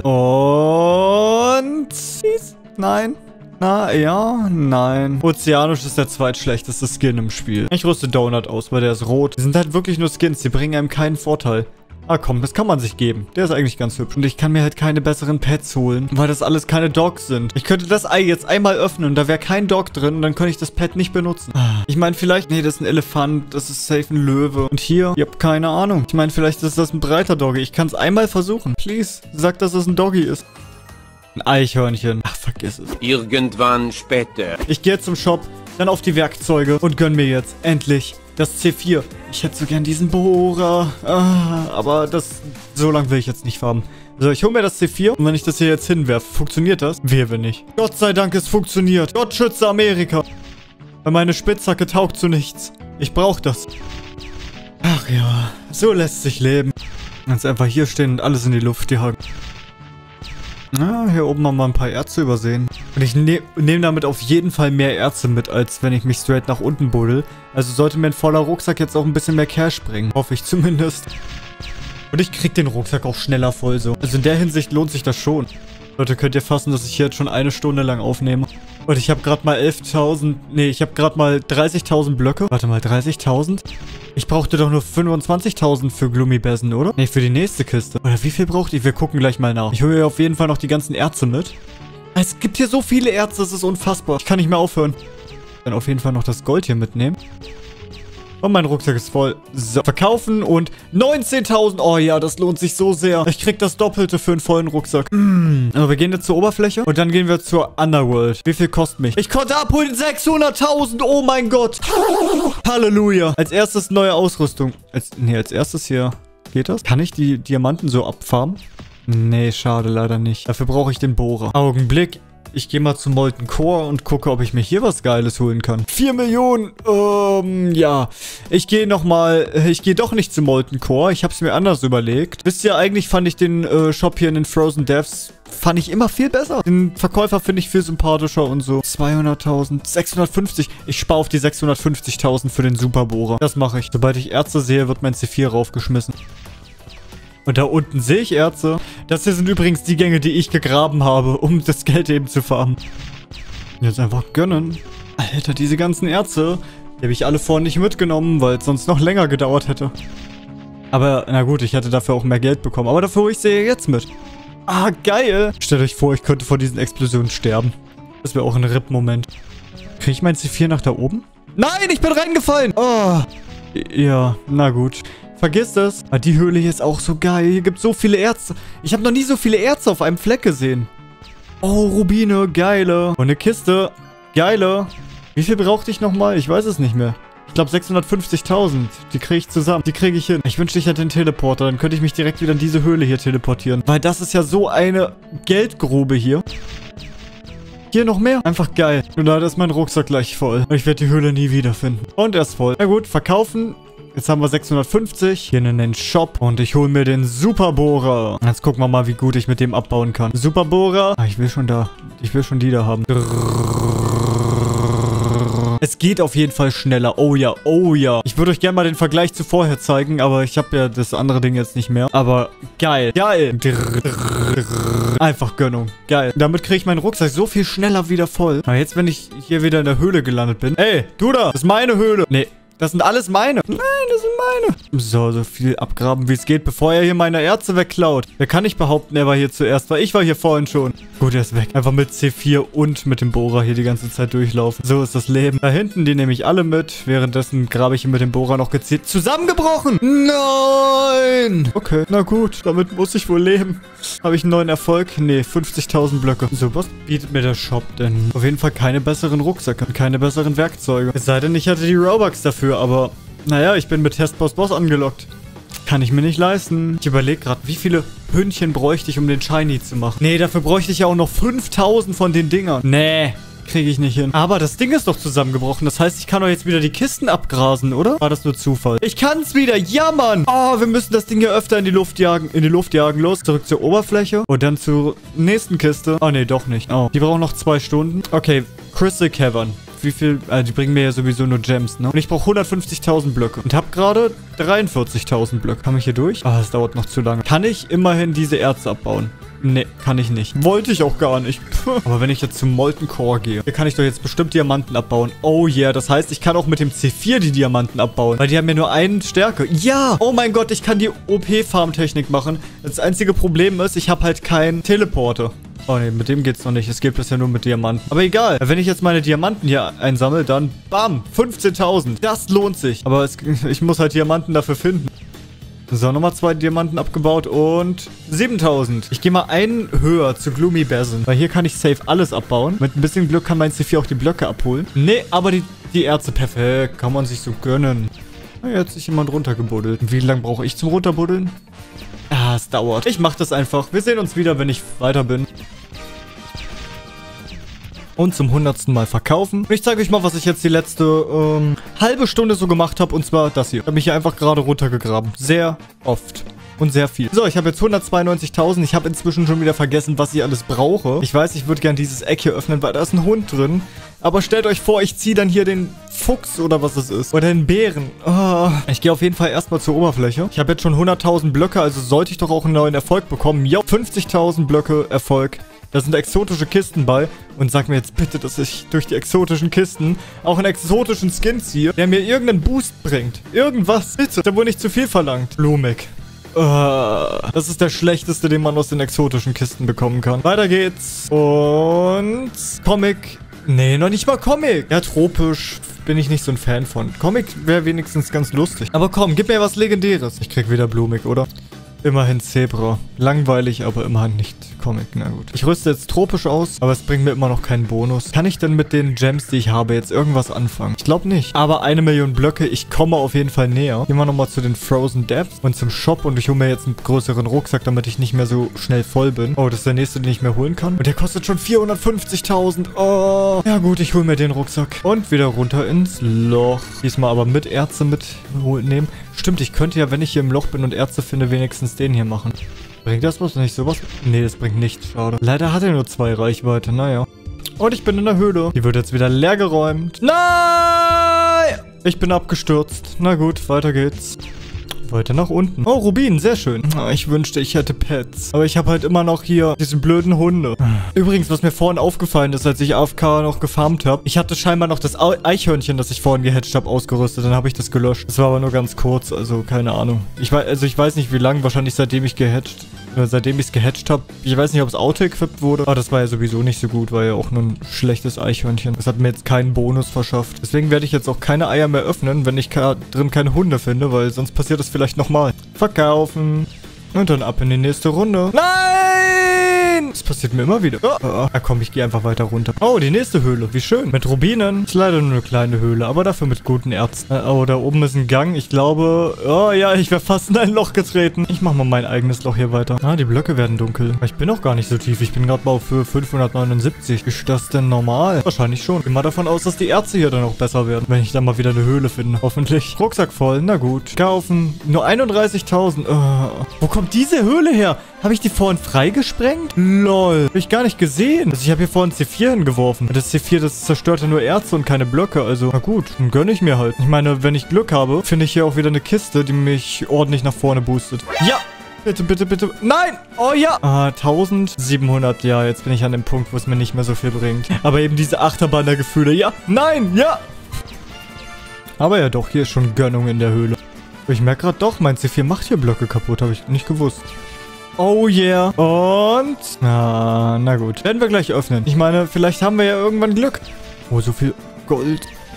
Und... Nein. Na, ja, nein. Ozeanisch ist der zweitschlechteste Skin im Spiel. Ich rüste Donut aus, weil der ist rot. Die sind halt wirklich nur Skins, die bringen einem keinen Vorteil. Ah komm, das kann man sich geben. Der ist eigentlich ganz hübsch. Und ich kann mir halt keine besseren Pets holen, weil das alles keine Dogs sind. Ich könnte das Ei jetzt einmal öffnen und da wäre kein Dog drin und dann könnte ich das Pet nicht benutzen. Ich meine vielleicht, nee, das ist ein Elefant, das ist safe ein Löwe. Und hier, ihr habt keine Ahnung. Ich meine, vielleicht ist das ein breiter Doggy. Ich kann es einmal versuchen. Please, sag, dass es ein Doggy ist. Ein Eichhörnchen. Ach, vergiss es. Irgendwann später. Ich gehe zum Shop, dann auf die Werkzeuge und gönn mir jetzt endlich das C4. Ich hätte so gern diesen Bohrer. Aber so lange will ich jetzt nicht farmen. So, ich hole mir das C4 und wenn ich das hier jetzt hinwerfe, funktioniert das? Wehe nicht. Gott sei Dank, es funktioniert. Gott schütze Amerika. Weil meine Spitzhacke taugt zu nichts. Ich brauche das. Ach ja, so lässt sich leben. Jetzt einfach hier stehen und alles in die Luft jagen. Ah, hier oben haben wir ein paar Erze übersehen. Und ich nehme damit auf jeden Fall mehr Erze mit, als wenn ich mich straight nach unten buddel. Also sollte mir ein voller Rucksack jetzt auch ein bisschen mehr Cash bringen. Hoffe ich zumindest. Und ich krieg den Rucksack auch schneller voll so. Also in der Hinsicht lohnt sich das schon. Leute, könnt ihr fassen, dass ich hier jetzt schon 1 Stunde lang aufnehme. Und ich habe gerade mal 11.000... Nee, ich habe gerade mal 30.000 Blöcke. Warte mal, 30.000? Ich brauchte doch nur 25.000 für Gloomy-Bessen, oder? Nee, für die nächste Kiste. Oder wie viel braucht ihr? Wir gucken gleich mal nach. Ich hole hier auf jeden Fall noch die ganzen Erze mit. Es gibt hier so viele Erze, das ist unfassbar. Ich kann nicht mehr aufhören. Dann auf jeden Fall noch das Gold hier mitnehmen. Und mein Rucksack ist voll. So, verkaufen und 19.000. Oh ja, das lohnt sich so sehr. Ich krieg das Doppelte für einen vollen Rucksack. Aber wir gehen jetzt zur Oberfläche und dann gehen wir zur Underworld. Wie viel kostet mich? Ich konnte abholen 600.000. Oh mein Gott. Halleluja. Als erstes neue Ausrüstung. Als erstes hier. Geht das? Kann ich die Diamanten so abfarmen? Nee, schade, leider nicht. Dafür brauche ich den Bohrer. Augenblick. Ich gehe mal zum Molten Core und gucke, ob ich mir hier was Geiles holen kann. 4 Millionen. Ja. Ich gehe doch nicht zum Molten Core. Ich habe es mir anders überlegt. Wisst ihr, eigentlich fand ich den Shop hier in den Frozen Devs immer viel besser. Den Verkäufer finde ich viel sympathischer und so. 200.000, 650. Ich spare auf die 650.000 für den Superbohrer. Das mache ich. Sobald ich Erze sehe, wird mein C4 raufgeschmissen. Und da unten sehe ich Erze. Das hier sind übrigens die Gänge, die ich gegraben habe, um das Geld eben zu farmen. Jetzt einfach gönnen. Alter, diese ganzen Erze, die habe ich alle vorhin nicht mitgenommen, weil es sonst noch länger gedauert hätte. Aber, na gut, ich hätte dafür auch mehr Geld bekommen. Aber dafür hole ich sie ja jetzt mit. Ah, geil. Stellt euch vor, ich könnte vor diesen Explosionen sterben. Das wäre auch ein RIP-Moment. Kriege ich mein C4 nach da oben? Nein, ich bin reingefallen. Oh. Ja, na gut. Vergiss das. Aber die Höhle hier ist auch so geil. Hier gibt es so viele Erze. Ich habe noch nie so viele Erze auf einem Fleck gesehen. Oh, Rubine, geile. Und eine Kiste, geile. Wie viel brauchte ich nochmal? Ich weiß es nicht mehr. Ich glaube 650.000. Die kriege ich zusammen. Die kriege ich hin. Ich wünschte, ich hätte einen Teleporter. Dann könnte ich mich direkt wieder in diese Höhle hier teleportieren. Weil das ist ja so eine Geldgrube hier. Hier noch mehr. Einfach geil. Und da ist mein Rucksack gleich voll. Ich werde die Höhle nie wiederfinden. Und er ist voll. Na gut, verkaufen. Jetzt haben wir 650. Hier in den Shop. Und ich hole mir den Superbohrer. Jetzt gucken wir mal, wie gut ich mit dem abbauen kann. Superbohrer. Ah, ich will schon da. Ich will schon die da haben. Es geht auf jeden Fall schneller. Oh ja, oh ja. Ich würde euch gerne mal den Vergleich zu vorher zeigen, aber ich habe ja das andere Ding jetzt nicht mehr. Aber geil. Geil. Einfach Gönnung. Geil. Damit kriege ich meinen Rucksack so viel schneller wieder voll. Aber jetzt, wenn ich hier wieder in der Höhle gelandet bin. Ey, du da. Das ist meine Höhle. Nee. Das sind alles meine. Nein, das sind meine. So viel abgraben, wie es geht, bevor er hier meine Erze wegklaut. Wer kann nicht behaupten, er war hier zuerst, weil ich war hier vorhin schon. Gut, er ist weg. Einfach mit C4 und mit dem Bohrer hier die ganze Zeit durchlaufen. So ist das Leben. Da hinten, die nehme ich alle mit. Währenddessen grabe ich hier mit dem Bohrer noch gezielt. Zusammengebrochen! Nein! Okay, na gut. Damit muss ich wohl leben. Habe ich einen neuen Erfolg? Nee, 50.000 Blöcke. So, was bietet mir der Shop denn? Auf jeden Fall keine besseren Rucksäcke. Keine besseren Werkzeuge. Es sei denn, ich hatte die Robux dafür, aber naja, ich bin mit Testboss angelockt. Kann ich mir nicht leisten. Ich überlege gerade, wie viele Hündchen bräuchte ich, um den Shiny zu machen. Nee, dafür bräuchte ich ja auch noch 5000 von den Dingern. Nee, kriege ich nicht hin. Aber das Ding ist doch zusammengebrochen. Das heißt, ich kann doch jetzt wieder die Kisten abgrasen, oder? War das nur Zufall? Ich kann es wieder. Ja, Mann. Oh, wir müssen das Ding hier öfter in die Luft jagen. In die Luft jagen. Los, zurück zur Oberfläche. Und dann zur nächsten Kiste. Oh, nee, doch nicht. Oh, die brauchen noch 2 Stunden. Okay, Crystal Cavern. Wie viel? Die bringen mir ja sowieso nur Gems, ne? Und ich brauche 150.000 Blöcke. Und habe gerade 43.000 Blöcke. Kann ich hier durch? Ah, es dauert noch zu lange. Kann ich immerhin diese Erze abbauen? Nee, kann ich nicht. Wollte ich auch gar nicht. Puh. Aber wenn ich jetzt zum Molten Core gehe, hier kann ich doch jetzt bestimmt Diamanten abbauen. Oh yeah, das heißt, ich kann auch mit dem C4 die Diamanten abbauen. Weil die haben ja nur eine Stärke. Ja! Oh mein Gott, ich kann die OP-Farm-Technik machen. Das einzige Problem ist, ich habe halt keinen Teleporter. Oh ne, mit dem geht's noch nicht. Es geht bisher nur mit Diamanten. Aber egal. Wenn ich jetzt meine Diamanten hier einsammle, dann bam, 15.000. Das lohnt sich. Aber ich muss halt Diamanten dafür finden. So, nochmal 2 Diamanten abgebaut und 7.000. Ich gehe mal einen höher zu Gloomy Basin. Weil hier kann ich safe alles abbauen. Mit ein bisschen Glück kann mein C4 auch die Blöcke abholen. Nee, aber die Erze perfekt. Kann man sich so gönnen. Na, jetzt hat sich jemand runtergebuddelt. Wie lange brauche ich zum Runterbuddeln? Ah, es dauert. Ich mache das einfach. Wir sehen uns wieder, wenn ich weiter bin. Und zum 100. Mal verkaufen. Und ich zeige euch mal, was ich jetzt die letzte halbe Stunde so gemacht habe. Und zwar das hier. Ich habe mich hier einfach gerade runtergegraben. Sehr oft. Und sehr viel. So, ich habe jetzt 192.000. Ich habe inzwischen schon wieder vergessen, was ich alles brauche. Ich weiß, ich würde gerne dieses Eck hier öffnen, weil da ist ein Hund drin. Aber stellt euch vor, ich ziehe dann hier den Fuchs oder was es ist. Oder den Bären. Oh. Ich gehe auf jeden Fall erstmal zur Oberfläche. Ich habe jetzt schon 100.000 Blöcke, also sollte ich doch auch einen neuen Erfolg bekommen. Jo, 50.000 Blöcke Erfolg. Da sind exotische Kisten bei. Und sag mir jetzt bitte, dass ich durch die exotischen Kisten auch einen exotischen Skin ziehe, der mir irgendeinen Boost bringt. Irgendwas. Bitte. Da wurde nicht zu viel verlangt. Blumig. Das ist der schlechteste, den man aus den exotischen Kisten bekommen kann. Weiter geht's. Und Comic. Nee, noch nicht mal Comic. Ja, tropisch bin ich nicht so ein Fan von. Comic wäre wenigstens ganz lustig. Aber komm, gib mir was Legendäres. Ich krieg wieder Blumig, oder? Immerhin Zebra. Langweilig, aber immerhin nicht Comic. Na gut. Ich rüste jetzt tropisch aus, aber es bringt mir immer noch keinen Bonus. Kann ich denn mit den Gems, die ich habe, jetzt irgendwas anfangen? Ich glaube nicht. Aber 1 Million Blöcke, ich komme auf jeden Fall näher. Gehen wir nochmal zu den Frozen Depths und zum Shop und ich hole mir jetzt einen größeren Rucksack, damit ich nicht mehr so schnell voll bin. Oh, das ist der nächste, den ich mehr holen kann. Und der kostet schon 450.000. Oh. Ja gut, ich hole mir den Rucksack. Und wieder runter ins Loch. Diesmal aber mit Erze mitnehmen. Stimmt, ich könnte ja, wenn ich hier im Loch bin und Erze finde, wenigstens den hier machen. Bringt das was? Nicht sowas? Nee, das bringt nichts. Schade. Leider hat er nur 2 Reichweite. Naja. Und ich bin in der Höhle. Die wird jetzt wieder leer geräumt. Nein! Ich bin abgestürzt. Na gut, weiter geht's. Weiter nach unten. Oh, Rubin, sehr schön. Ich wünschte, ich hätte Pets. Aber ich habe halt immer noch hier diese blöden Hunde. Übrigens, was mir vorhin aufgefallen ist, als ich AFK noch gefarmt habe, ich hatte scheinbar noch das Eichhörnchen, das ich vorhin gehatcht habe, ausgerüstet. Dann habe ich das gelöscht. Das war aber nur ganz kurz, also keine Ahnung. Ich weiß nicht, wie lange, wahrscheinlich seitdem ich es gehatcht habe. Ich weiß nicht, ob es auto-equipped wurde. Aber das war ja sowieso nicht so gut, war ja auch nur ein schlechtes Eichhörnchen. Das hat mir jetzt keinen Bonus verschafft. Deswegen werde ich jetzt auch keine Eier mehr öffnen, wenn ich drin keine Hunde finde, weil sonst passiert das vielleicht nochmal. Verkaufen. Und dann ab in die nächste Runde. Nein! Das passiert mir immer wieder. Ja, komm, ich gehe einfach weiter runter. Oh, die nächste Höhle. Wie schön. Mit Rubinen. Ist leider nur eine kleine Höhle, aber dafür mit guten Ärzten. Oh, da oben ist ein Gang. Ich glaube... Oh ja, ich wäre fast in ein Loch getreten. Ich mache mal mein eigenes Loch hier weiter. Ah, die Blöcke werden dunkel. Ich bin auch gar nicht so tief. Ich bin gerade mal auf Höhe 579. Ist das denn normal? Wahrscheinlich schon. Ich gehe mal davon aus, dass die Ärzte hier dann auch besser werden, wenn ich dann mal wieder eine Höhle finde. Hoffentlich. Rucksack voll. Na gut. Kaufen. Nur 31.000. Wo kommt diese Höhle her? Habe ich die vorhin freigesprengt? Lol. Habe ich gar nicht gesehen. Also ich habe hier vorhin C4 hingeworfen. Das C4, das zerstörte nur Erze und keine Blöcke. Also, na gut, dann gönne ich mir halt. Ich meine, wenn ich Glück habe, finde ich hier auch wieder eine Kiste, die mich ordentlich nach vorne boostet. Ja! Bitte, bitte, bitte. Nein! Oh ja! 1700. Ja, jetzt bin ich an dem Punkt, wo es mir nicht mehr so viel bringt. Aber eben diese Achterbahn der Gefühle. Ja! Nein! Ja! Aber ja doch, hier ist schon Gönnung in der Höhle. Ich merke gerade doch, mein C4 macht hier Blöcke kaputt. Habe ich nicht gewusst. Oh yeah. Und... na gut. Werden wir gleich öffnen. Ich meine, vielleicht haben wir ja irgendwann Glück. Oh, so viel Gold.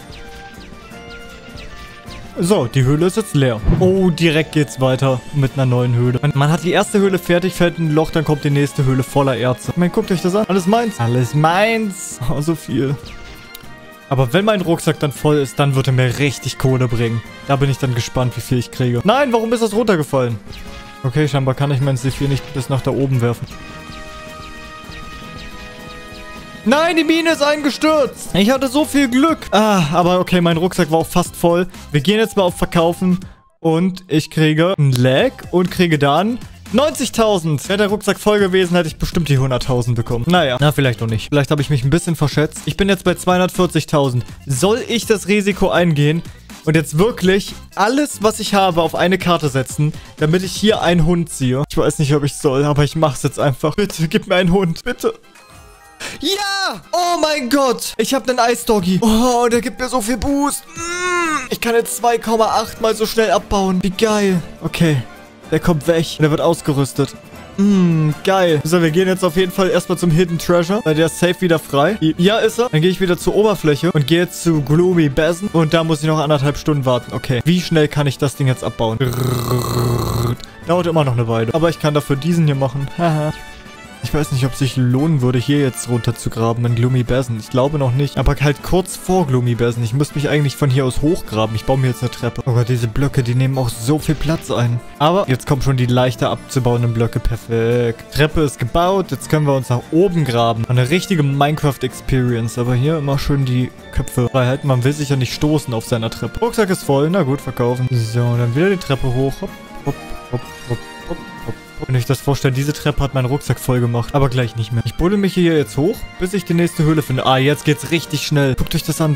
So, die Höhle ist jetzt leer. Oh, direkt geht's weiter mit einer neuen Höhle. Man hat die erste Höhle fertig, fällt ein Loch, dann kommt die nächste Höhle voller Erze. Ich meine, guckt euch das an. Alles meins. Alles meins. Oh, so viel. Aber wenn mein Rucksack dann voll ist, dann wird er mir richtig Kohle bringen. Da bin ich dann gespannt, wie viel ich kriege. Nein, warum ist das runtergefallen? Okay, scheinbar kann ich mein C4 nicht bis nach da oben werfen. Nein, die Mine ist eingestürzt. Ich hatte so viel Glück. Aber okay, mein Rucksack war auch fast voll. Wir gehen jetzt mal auf Verkaufen. Und ich kriege ein Lag und kriege dann 90.000. Wäre der Rucksack voll gewesen, hätte ich bestimmt die 100.000 bekommen. Naja, vielleicht noch nicht. Vielleicht habe ich mich ein bisschen verschätzt. Ich bin jetzt bei 240.000. Soll ich das Risiko eingehen und jetzt wirklich alles, was ich habe, auf eine Karte setzen, damit ich hier einen Hund ziehe? Ich weiß nicht, ob ich soll, aber ich mache es jetzt einfach. Bitte, gib mir einen Hund. Bitte. Ja! Oh mein Gott! Ich habe einen Eisdoggy. Oh, der gibt mir so viel Boost. Ich kann jetzt 2,8 mal so schnell abbauen. Wie geil. Okay. Der kommt weg. Der wird ausgerüstet. Geil. So, wir gehen jetzt auf jeden Fall erstmal zum Hidden Treasure, weil der ist safe wieder frei. Ja, ist er. Dann gehe ich wieder zur Oberfläche und gehe jetzt zu Gloomy Basin. Und da muss ich noch 1,5 Stunden warten. Okay. Wie schnell kann ich das Ding jetzt abbauen? Dauert immer noch eine Weile. Aber ich kann dafür diesen hier machen. Haha. Ich weiß nicht, ob es sich lohnen würde, hier jetzt runter zu graben in Gloomy Basin. Ich glaube noch nicht. Aber halt kurz vor Gloomy Basin. Ich müsste mich eigentlich von hier aus hochgraben. Ich baue mir jetzt eine Treppe. Oh Gott, diese Blöcke, die nehmen auch so viel Platz ein. Aber jetzt kommen schon die leichter abzubauenden Blöcke. Perfekt. Treppe ist gebaut. Jetzt können wir uns nach oben graben. Eine richtige Minecraft-Experience. Aber hier immer schön die Köpfe frei halten. Man will sich ja nicht stoßen auf seiner Treppe. Rucksack ist voll. Na gut, verkaufen. So, dann wieder die Treppe hoch. Hopp, hopp, hopp, hopp, hopp, hopp. Wenn ich das vorstelle, diese Treppe hat meinen Rucksack voll gemacht. Aber gleich nicht mehr. Ich buddel mich hier jetzt hoch, bis ich die nächste Höhle finde. Jetzt geht's richtig schnell. Guckt euch das an.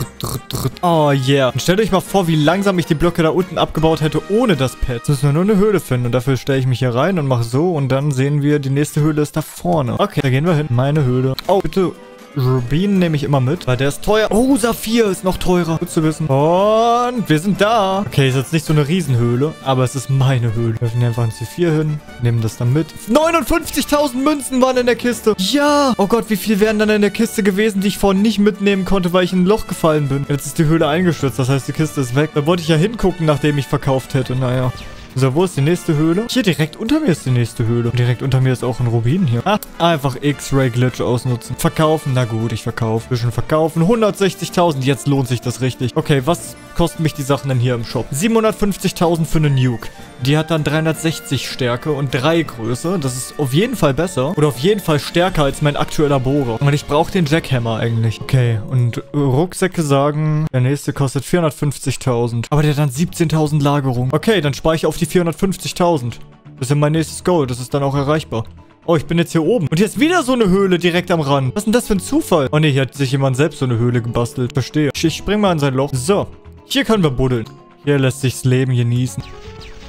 Oh yeah. Und stellt euch mal vor, wie langsam ich die Blöcke da unten abgebaut hätte, ohne das Pad. Jetzt müssen wir nur eine Höhle finden. Und dafür stelle ich mich hier rein und mache so. Und dann sehen wir, die nächste Höhle ist da vorne. Okay, da gehen wir hin. Meine Höhle. Oh, bitte. Rubin nehme ich immer mit, weil der ist teuer. Oh, Saphir ist noch teurer. Gut zu wissen. Und wir sind da. Okay, ist jetzt nicht so eine Riesenhöhle, aber es ist meine Höhle. Wir werfen hier einfach ein C4 hin, nehmen das dann mit. 59.000 Münzen waren in der Kiste. Ja. Oh Gott, wie viel wären dann in der Kiste gewesen, die ich vorhin nicht mitnehmen konnte, weil ich in ein Loch gefallen bin. Jetzt ist die Höhle eingestürzt, das heißt, die Kiste ist weg. Da wollte ich ja hingucken, nachdem ich verkauft hätte. Naja. So, wo ist die nächste Höhle? Hier direkt unter mir ist die nächste Höhle. Und direkt unter mir ist auch ein Rubin hier. Einfach X-Ray-Glitch ausnutzen. Verkaufen, na gut, ich verkaufe. Bisschen verkaufen. 160.000, jetzt lohnt sich das richtig. Okay, was kosten mich die Sachen denn hier im Shop? 750.000 für eine Nuke. Die hat dann 360 Stärke und 3 Größe. Das ist auf jeden Fall besser. Oder auf jeden Fall stärker als mein aktueller Bohrer. Und ich brauche den Jackhammer eigentlich. Okay, und Rucksäcke sagen, der nächste kostet 450.000. Aber der hat dann 17.000 Lagerung. Okay, dann spare ich auf die 450.000. Das ist ja mein nächstes Goal. Das ist dann auch erreichbar. Oh, ich bin jetzt hier oben. Und hier ist wieder so eine Höhle direkt am Rand. Was ist denn das für ein Zufall? Oh ne, hier hat sich jemand selbst so eine Höhle gebastelt. Verstehe. Ich spring mal in sein Loch. So. Hier können wir buddeln. Hier lässt sich's Leben genießen.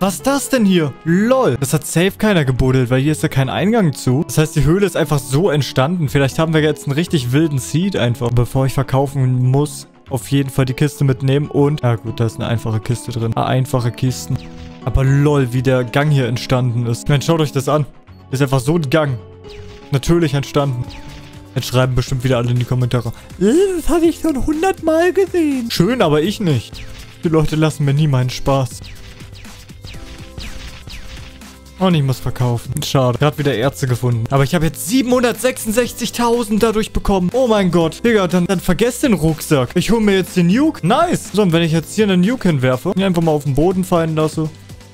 Was ist das denn hier? Lol. Das hat safe keiner gebuddelt, weil hier ist ja kein Eingang zu. Das heißt, die Höhle ist einfach so entstanden. Vielleicht haben wir jetzt einen richtig wilden Seed einfach. Bevor ich verkaufen muss, auf jeden Fall die Kiste mitnehmen und... Ja gut, da ist eine einfache Kiste drin. Einfache Kisten. Aber lol, wie der Gang hier entstanden ist. Ich meine, schaut euch das an. Das ist einfach so ein Gang. Natürlich entstanden. Jetzt schreiben bestimmt wieder alle in die Kommentare. Das hatte ich schon 100-mal gesehen. Schön, aber ich nicht. Die Leute lassen mir nie meinen Spaß. Und ich muss verkaufen. Schade. Gerade wieder Erze gefunden. Aber ich habe jetzt 766.000 dadurch bekommen. Oh mein Gott. Digga, dann vergesst den Rucksack. Ich hole mir jetzt den Nuke. Nice. So, und wenn ich jetzt hier einen Nuke hinwerfe, ihn einfach mal auf den Boden fallen lasse.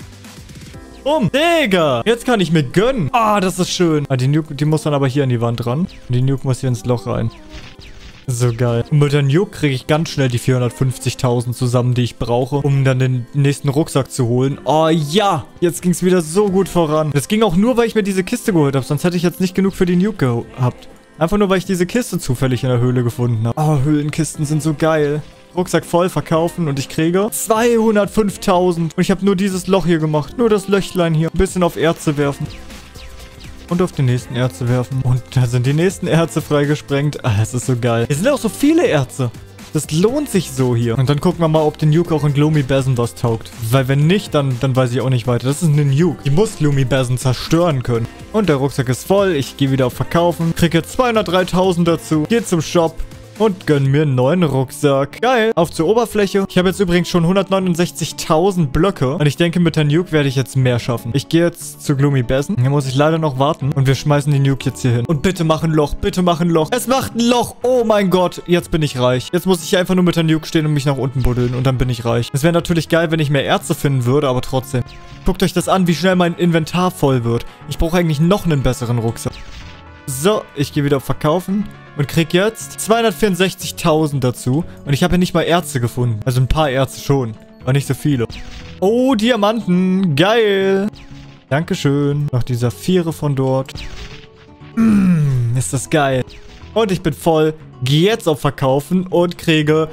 Digga. Jetzt kann ich mir gönnen. Ah, das ist schön. Ah, die Nuke, die muss dann aber hier an die Wand ran. Und die Nuke muss hier ins Loch rein. So geil. Und mit der Nuke kriege ich ganz schnell die 450.000 zusammen, die ich brauche, um dann den nächsten Rucksack zu holen. Oh ja, jetzt ging es wieder so gut voran. Das ging auch nur, weil ich mir diese Kiste geholt habe. Sonst hätte ich jetzt nicht genug für die Nuke gehabt. Einfach nur, weil ich diese Kiste zufällig in der Höhle gefunden habe. Oh, Höhlenkisten sind so geil. Rucksack voll verkaufen und ich kriege 205.000. Und ich habe nur dieses Loch hier gemacht. Nur das Löchlein hier. Ein bisschen auf Erze werfen. Und auf die nächsten Erze werfen. Und da sind die nächsten Erze freigesprengt. Ah, das ist so geil. Hier sind auch so viele Erze. Das lohnt sich so hier. Und dann gucken wir mal, ob der Nuke auch in Gloomy Basin was taugt. Weil wenn nicht, dann weiß ich auch nicht weiter. Das ist eine Nuke. Die muss Gloomy Basin zerstören können. Und der Rucksack ist voll. Ich gehe wieder auf Verkaufen. Kriege jetzt 203.000 dazu. Gehe zum Shop. Und gönn mir einen neuen Rucksack. Geil. Auf zur Oberfläche. Ich habe jetzt übrigens schon 169.000 Blöcke. Und ich denke, mit der Nuke werde ich jetzt mehr schaffen. Ich gehe jetzt zu Gloomy Basin. Hier muss ich leider noch warten. Und wir schmeißen die Nuke jetzt hier hin. Und bitte mach ein Loch. Bitte mach ein Loch. Es macht ein Loch. Oh mein Gott. Jetzt bin ich reich. Jetzt muss ich einfach nur mit der Nuke stehen und mich nach unten buddeln. Und dann bin ich reich. Es wäre natürlich geil, wenn ich mehr Erze finden würde. Aber trotzdem. Guckt euch das an, wie schnell mein Inventar voll wird. Ich brauche eigentlich noch einen besseren Rucksack. So, ich gehe wieder auf Verkaufen. Und krieg jetzt 264.000 dazu. Und ich habe ja nicht mal Erze gefunden. Also ein paar Erze schon. Aber nicht so viele. Oh, Diamanten. Geil. Dankeschön. Noch die Saphire von dort. Ist das geil. Und ich bin voll. Gehe jetzt auf Verkaufen und kriege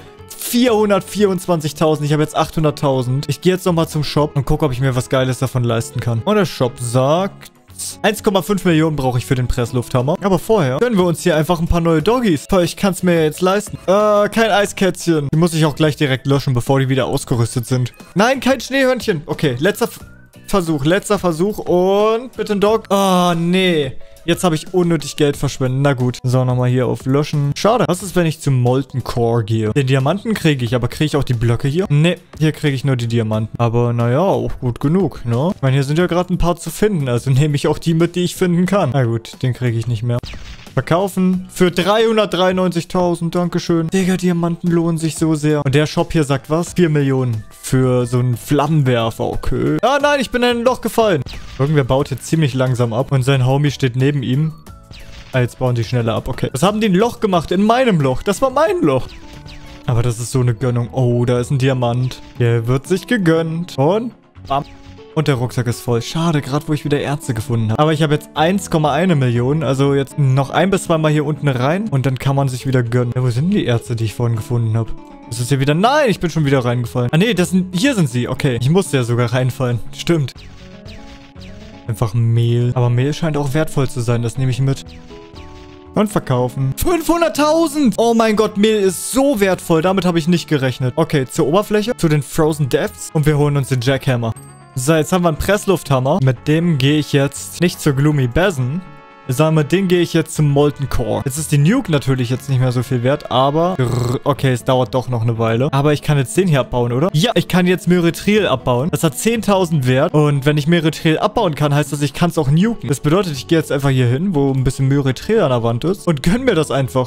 424.000. Ich habe jetzt 800.000. Ich gehe jetzt nochmal zum Shop und gucke, ob ich mir was Geiles davon leisten kann. Und der Shop sagt... 1,5 Millionen brauche ich für den Presslufthammer. Aber vorher gönnen wir uns hier einfach ein paar neue Doggies. Toll, ich kann es mir jetzt leisten. Kein Eiskätzchen. Die muss ich auch gleich direkt löschen, bevor die wieder ausgerüstet sind. Nein, kein Schneehörnchen. Okay, letzter Versuch und bitte ein Dog. Oh, nee. Jetzt habe ich unnötig Geld verschwendet. Na gut. So, nochmal hier auf Löschen. Schade. Was ist, wenn ich zum Molten Core gehe? Den Diamanten kriege ich, aber kriege ich auch die Blöcke hier? Nee, hier kriege ich nur die Diamanten. Aber naja, auch gut genug, ne? Ich meine, hier sind ja gerade ein paar zu finden. Also nehme ich auch die mit, die ich finden kann. Na gut, den kriege ich nicht mehr. Verkaufen für 393.000. Dankeschön. Digga, Diamanten lohnen sich so sehr. Und der Shop hier sagt was? 4 Millionen für so einen Flammenwerfer. Okay. Ah, nein, ich bin in ein Loch gefallen. Irgendwer baut jetzt ziemlich langsam ab. Und sein Homie steht neben ihm. Ah, jetzt bauen sie schneller ab. Okay. Was haben die ein Loch gemacht? In meinem Loch. Das war mein Loch. Aber das ist so eine Gönnung. Oh, da ist ein Diamant. Der wird sich gegönnt. Und bam. Und der Rucksack ist voll. Schade, gerade wo ich wieder Erze gefunden habe. Aber ich habe jetzt 1,1 Millionen. Also jetzt noch 1 bis 2 Mal hier unten rein. Und dann kann man sich wieder gönnen. Ja, wo sind die Erze, die ich vorhin gefunden habe? Das ist hier wieder... Nein, ich bin schon wieder reingefallen. Ah, nee, hier sind sie. Okay, ich musste ja sogar reinfallen. Stimmt. Einfach Mehl. Aber Mehl scheint auch wertvoll zu sein. Das nehme ich mit. Und verkaufen. 500.000! Oh mein Gott, Mehl ist so wertvoll. Damit habe ich nicht gerechnet. Okay, zur Oberfläche. Zu den Frozen Depths. Und wir holen uns den Jackhammer. So, jetzt haben wir einen Presslufthammer. Mit dem gehe ich jetzt nicht zur Gloomy Basin, sondern mit dem gehe ich jetzt zum Molten Core. Jetzt ist die Nuke natürlich jetzt nicht mehr so viel wert, aber... Okay, es dauert doch noch eine Weile. Aber ich kann jetzt den hier abbauen, oder? Ja, ich kann jetzt Myrithril abbauen. Das hat 10.000 Wert. Und wenn ich Myrithril abbauen kann, heißt das, ich kann es auch nuken. Das bedeutet, ich gehe jetzt einfach hier hin, wo ein bisschen Myrithril an der Wand ist. Und gönn mir das einfach.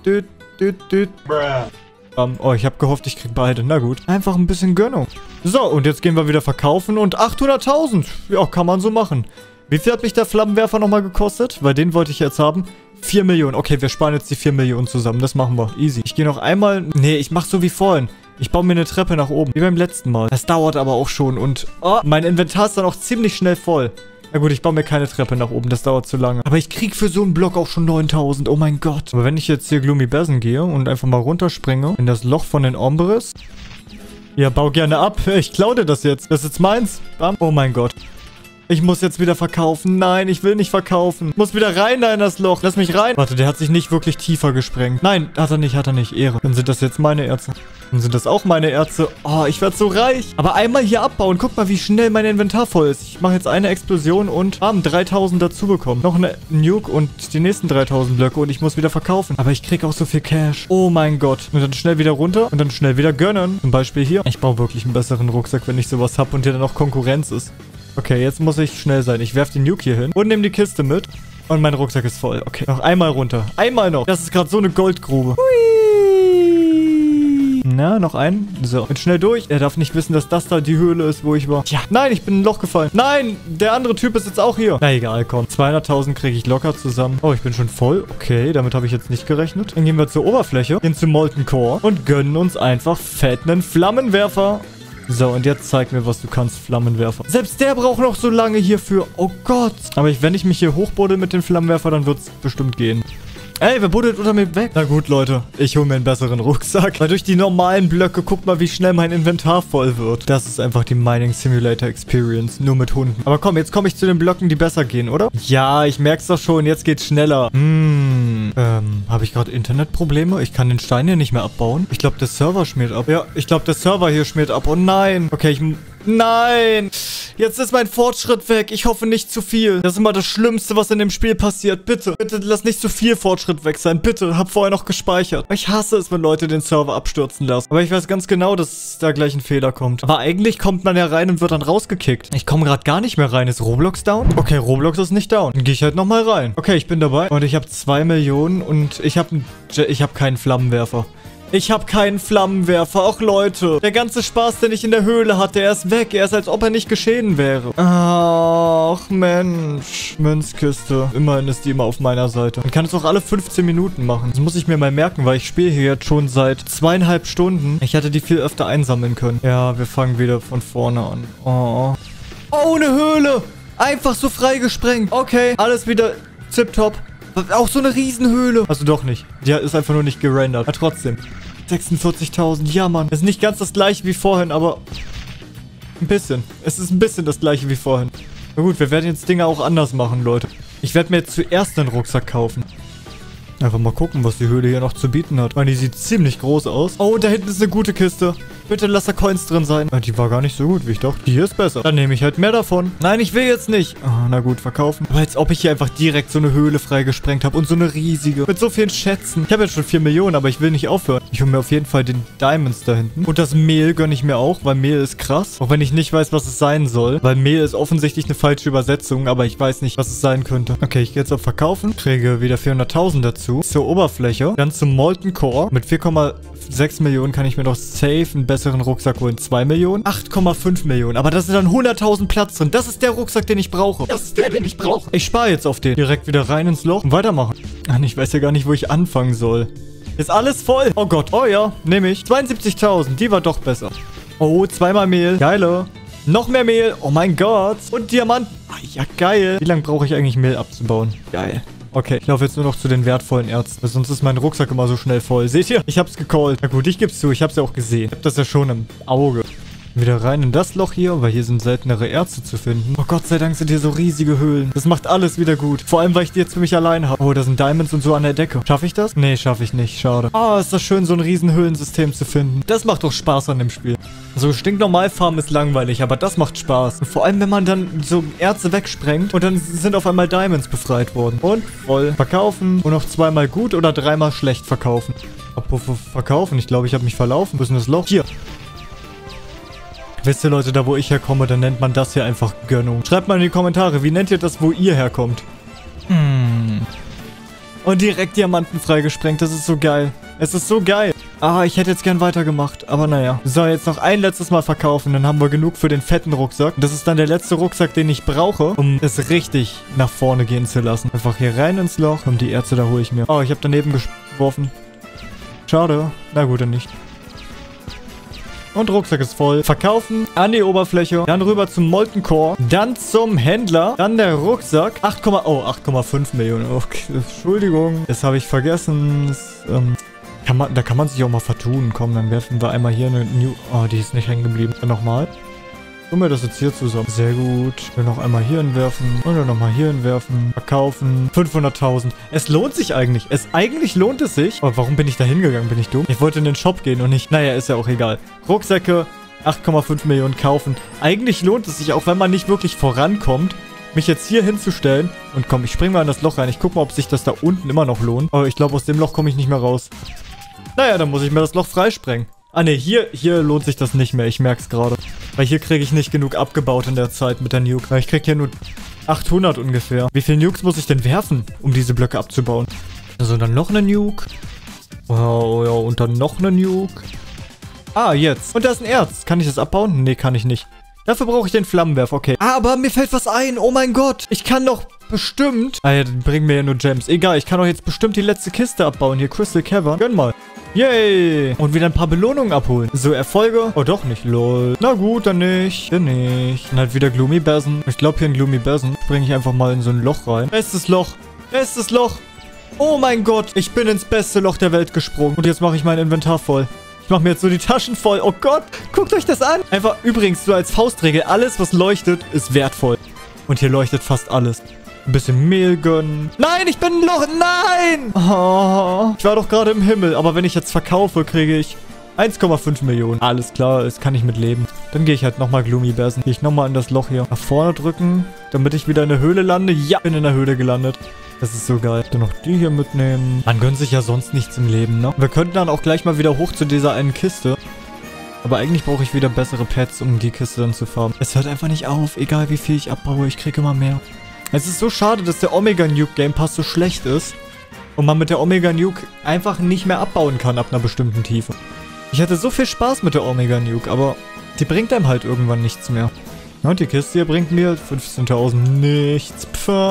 Oh, ich habe gehofft, ich krieg beide. Na gut. Einfach ein bisschen Gönnung. So, und jetzt gehen wir wieder verkaufen und 800.000. Ja, kann man so machen. Wie viel hat mich der Flammenwerfer nochmal gekostet? Weil den wollte ich jetzt haben. 4 Millionen. Okay, wir sparen jetzt die 4 Millionen zusammen. Das machen wir. Easy. Ich gehe noch einmal... Nee, ich mache so wie vorhin. Ich baue mir eine Treppe nach oben. Wie beim letzten Mal. Das dauert aber auch schon. Und mein Inventar ist dann auch ziemlich schnell voll. Na gut, ich baue mir keine Treppe nach oben. Das dauert zu lange. Aber ich krieg für so einen Block auch schon 9.000. Oh mein Gott. Aber wenn ich jetzt hier Gloomy Basin gehe und einfach mal runterspringe in das Loch von den Ombres... Ja, bau gerne ab. Ich klaue dir das jetzt. Das ist jetzt meins. Bam. Oh mein Gott. Ich muss jetzt wieder verkaufen. Nein, ich will nicht verkaufen. Ich muss wieder rein da in das Loch. Lass mich rein. Warte, der hat sich nicht wirklich tiefer gesprengt. Nein, hat er nicht. Ehre. Dann sind das jetzt meine Erze. Dann sind das auch meine Erze. Oh, ich werde so reich. Aber einmal hier abbauen. Guck mal, wie schnell mein Inventar voll ist. Ich mache jetzt eine Explosion und haben 3000 dazu bekommen. Noch eine Nuke und die nächsten 3000 Blöcke und ich muss wieder verkaufen. Aber ich kriege auch so viel Cash. Oh mein Gott. Und dann schnell wieder runter und dann schnell wieder gönnen. Zum Beispiel hier. Ich baue wirklich einen besseren Rucksack, wenn ich sowas habe und hier dann auch Konkurrenz ist. Okay, jetzt muss ich schnell sein. Ich werfe den Nuke hier hin und nehme die Kiste mit. Und mein Rucksack ist voll. Okay, noch einmal runter. Einmal noch. Das ist gerade so eine Goldgrube. Hui. Na, noch einen. So, jetzt schnell durch. Er darf nicht wissen, dass das da die Höhle ist, wo ich war. Ja, nein, ich bin in ein Loch gefallen. Nein, der andere Typ ist jetzt auch hier. Na egal, komm. 200.000 kriege ich locker zusammen. Oh, ich bin schon voll. Okay, damit habe ich jetzt nicht gerechnet. Dann gehen wir zur Oberfläche, gehen zum Molten Core und gönnen uns einfach fetten Flammenwerfer. So, und jetzt zeig mir, was du kannst, Flammenwerfer. Selbst der braucht noch so lange hierfür. Oh Gott. Aber wenn ich mich hier hochbuddel mit dem Flammenwerfer, dann wird es bestimmt gehen. Ey, wer buddelt unter mir weg? Na gut, Leute. Ich hole mir einen besseren Rucksack. Weil durch die normalen Blöcke, guck mal, wie schnell mein Inventar voll wird. Das ist einfach die Mining Simulator Experience. Nur mit Hunden. Aber komm, jetzt komme ich zu den Blöcken, die besser gehen, oder? Ja, ich merk's doch schon. Jetzt geht's schneller. Habe ich gerade Internetprobleme? Ich kann den Stein hier nicht mehr abbauen. Ich glaube, der Server schmiert ab. Ja, ich glaube, der Server hier schmiert ab. Oh nein. Okay, Nein! Jetzt ist mein Fortschritt weg. Ich hoffe nicht zu viel. Das ist immer das Schlimmste, was in dem Spiel passiert. Bitte, bitte lass nicht zu viel Fortschritt weg sein. Bitte, hab vorher noch gespeichert. Ich hasse es, wenn Leute den Server abstürzen lassen. Aber ich weiß ganz genau, dass da gleich ein Fehler kommt. Aber eigentlich kommt man ja rein und wird dann rausgekickt. Ich komme gerade gar nicht mehr rein. Ist Roblox down? Okay, Roblox ist nicht down. Dann gehe ich halt nochmal rein. Okay, ich bin dabei. Und ich habe 2 Millionen und ich habe keinen Flammenwerfer. Ich habe keinen Flammenwerfer. Auch Leute. Der ganze Spaß, den ich in der Höhle hatte, er ist weg. Er ist, als ob er nicht geschehen wäre. Ach, Mensch. Münzkiste. Immerhin ist die immer auf meiner Seite. Man kann es auch alle 15 Minuten machen. Das muss ich mir mal merken, weil ich spiele hier jetzt schon seit 2,5 Stunden. Ich hätte die viel öfter einsammeln können. Ja, wir fangen wieder von vorne an. Oh. Oh, eine Höhle. Einfach so freigesprengt. Okay, alles wieder tipptopp. Auch so eine Riesenhöhle. Also doch nicht. Die ist einfach nur nicht gerendert. Aber trotzdem. 46.000. Ja, Mann. Das ist nicht ganz das gleiche wie vorhin, aber ein bisschen. Es ist ein bisschen das gleiche wie vorhin. Na gut, wir werden jetzt Dinge auch anders machen, Leute. Ich werde mir jetzt zuerst einen Rucksack kaufen. Einfach mal gucken, was die Höhle hier noch zu bieten hat. Ich meine, die sieht ziemlich groß aus. Oh, da hinten ist eine gute Kiste. Bitte lass da Coins drin sein. Die war gar nicht so gut, wie ich dachte. Die hier ist besser. Dann nehme ich halt mehr davon. Nein, ich will jetzt nicht. Oh, na gut, verkaufen. Aber als ob ich hier einfach direkt so eine Höhle freigesprengt habe. Und so eine riesige. Mit so vielen Schätzen. Ich habe jetzt schon 4 Millionen, aber ich will nicht aufhören. Ich hole mir auf jeden Fall den Diamonds da hinten. Und das Mehl gönne ich mir auch, weil Mehl ist krass. Auch wenn ich nicht weiß, was es sein soll. Weil Mehl ist offensichtlich eine falsche Übersetzung, aber ich weiß nicht, was es sein könnte. Okay, ich gehe jetzt auf Verkaufen. Kriege wieder 400.000 dazu. Zur Oberfläche. Dann zum Molten Core. Mit 4,6 Millionen kann ich mir doch safe einen besseren Rucksack holen. 2 Millionen. 8,5 Millionen. Aber da sind dann 100.000 Platz drin. Das ist der Rucksack, den ich brauche. Das ist der, den ich brauche. Ich spare jetzt auf den. Direkt wieder rein ins Loch und weitermachen. Mann, ich weiß ja gar nicht, wo ich anfangen soll. Ist alles voll. Oh Gott. Oh ja, nehme ich. 72.000. Die war doch besser. Oh, zweimal Mehl. Geile. Noch mehr Mehl. Oh mein Gott. Und Diamant. Ah, ja, geil. Wie lange brauche ich eigentlich Mehl abzubauen? Geil. Okay, ich laufe jetzt nur noch zu den wertvollen Erzen. Sonst ist mein Rucksack immer so schnell voll. Seht ihr? Ich hab's gecallt. Na gut, ich geb's zu. Ich hab's ja auch gesehen. Ich hab das ja schon im Auge. Wieder rein in das Loch hier, weil hier sind seltenere Erze zu finden. Oh Gott sei Dank sind hier so riesige Höhlen. Das macht alles wieder gut. Vor allem, weil ich die jetzt für mich allein habe. Oh, da sind Diamonds und so an der Decke. Schaffe ich das? Nee, schaffe ich nicht. Schade. Oh, ist das schön, so ein riesen Höhlensystem zu finden. Das macht doch Spaß an dem Spiel. So stinknormal farmen ist langweilig, aber das macht Spaß. Und vor allem, wenn man dann so Erze wegsprengt und dann sind auf einmal Diamonds befreit worden. Und voll verkaufen. Und noch 2-mal gut oder 3-mal schlecht verkaufen. Apropos verkaufen. Ich glaube, ich habe mich verlaufen. Wo ist denn das Loch? Hier. Wisst ihr, Leute, da wo ich herkomme, dann nennt man das hier einfach Gönnung. Schreibt mal in die Kommentare, wie nennt ihr das, wo ihr herkommt? Und direkt Diamanten freigesprengt, das ist so geil. Es ist so geil. Ah, ich hätte jetzt gern weitergemacht, aber naja. So, jetzt noch ein letztes Mal verkaufen, dann haben wir genug für den fetten Rucksack. Das ist dann der letzte Rucksack, den ich brauche, um es richtig nach vorne gehen zu lassen. Einfach hier rein ins Loch und die Erze, da hole ich mir. Oh, ich habe daneben geworfen. Schade. Na gut, dann nicht. Und Rucksack ist voll. Verkaufen, an die Oberfläche, dann rüber zum Molten Core, dann zum Händler, dann der Rucksack. 8,5 Millionen. Okay, Entschuldigung. Das habe ich vergessen. Da kann man sich auch mal vertun. Komm, dann werfen wir einmal hier eine New... Oh, die ist nicht hängen geblieben. Dann nochmal. Tun wir das jetzt hier zusammen. Sehr gut. Dann noch einmal hier hinwerfen. Und dann nochmal hier hinwerfen. Verkaufen. 500.000. Es lohnt sich eigentlich. Eigentlich lohnt es sich. Aber warum bin ich da hingegangen? Bin ich dumm? Ich wollte in den Shop gehen und nicht... Naja, ist ja auch egal. Rucksäcke. 8,5 Millionen kaufen. Eigentlich lohnt es sich, auch wenn man nicht wirklich vorankommt, mich jetzt hier hinzustellen. Und komm, ich spring mal in das Loch rein. Ich guck mal, ob sich das da unten immer noch lohnt. Aber ich glaube, aus dem Loch komme ich nicht mehr raus. Naja, dann muss ich mir das Loch freisprengen. Ah ne, hier lohnt sich das nicht mehr. Ich merk's gerade. Weil hier kriege ich nicht genug abgebaut in der Zeit mit der Nuke. Weil ich krieg hier nur 800 ungefähr. Wie viele Nukes muss ich denn werfen, um diese Blöcke abzubauen? Also dann noch eine Nuke. Wow, ja, und dann noch eine Nuke. Ah, jetzt. Und da ist ein Erz. Kann ich das abbauen? Nee, kann ich nicht. Dafür brauche ich den Flammenwerfer, okay. Aber mir fällt was ein. Oh mein Gott. Ich kann doch bestimmt... Ah ja, die bringen mir ja nur Gems. Egal, ich kann doch jetzt bestimmt die letzte Kiste abbauen. Hier, Crystal Cavern. Gönn mal. Yay. Und wieder ein paar Belohnungen abholen. So, Erfolge. Oh, doch nicht. Lol. Na gut, dann nicht. Dann nicht. Dann halt wieder Gloomy Basin. Ich glaube, hier in Gloomy Basin springe ich einfach mal in so ein Loch rein. Bestes Loch. Bestes Loch. Oh mein Gott. Ich bin ins beste Loch der Welt gesprungen. Und jetzt mache ich mein Inventar voll. Ich mache mir jetzt so die Taschen voll. Oh Gott, guckt euch das an. Einfach übrigens so als Faustregel, alles was leuchtet, ist wertvoll. Und hier leuchtet fast alles. Ein bisschen Mehl gönnen. Nein, ich bin ein Loch. Nein. Oh, ich war doch gerade im Himmel. Aber wenn ich jetzt verkaufe, kriege ich 1,5 Millionen. Alles klar, das kann ich mit leben. Dann gehe ich halt nochmal Gloomy Basin. Gehe ich nochmal in das Loch hier. Nach vorne drücken, damit ich wieder in der Höhle lande. Ja, bin in der Höhle gelandet. Das ist so geil. Dann noch die hier mitnehmen. Man gönnt sich ja sonst nichts im Leben, ne? Wir könnten dann auch gleich mal wieder hoch zu dieser einen Kiste. Aber eigentlich brauche ich wieder bessere Pets, um die Kiste dann zu farmen. Es hört einfach nicht auf. Egal wie viel ich abbaue, ich kriege immer mehr. Es ist so schade, dass der Omega Nuke Game Pass so schlecht ist. Und man mit der Omega Nuke einfach nicht mehr abbauen kann ab einer bestimmten Tiefe. Ich hatte so viel Spaß mit der Omega Nuke, aber die bringt einem halt irgendwann nichts mehr. Und die Kiste hier bringt mir 15.000 nichts. Pfff.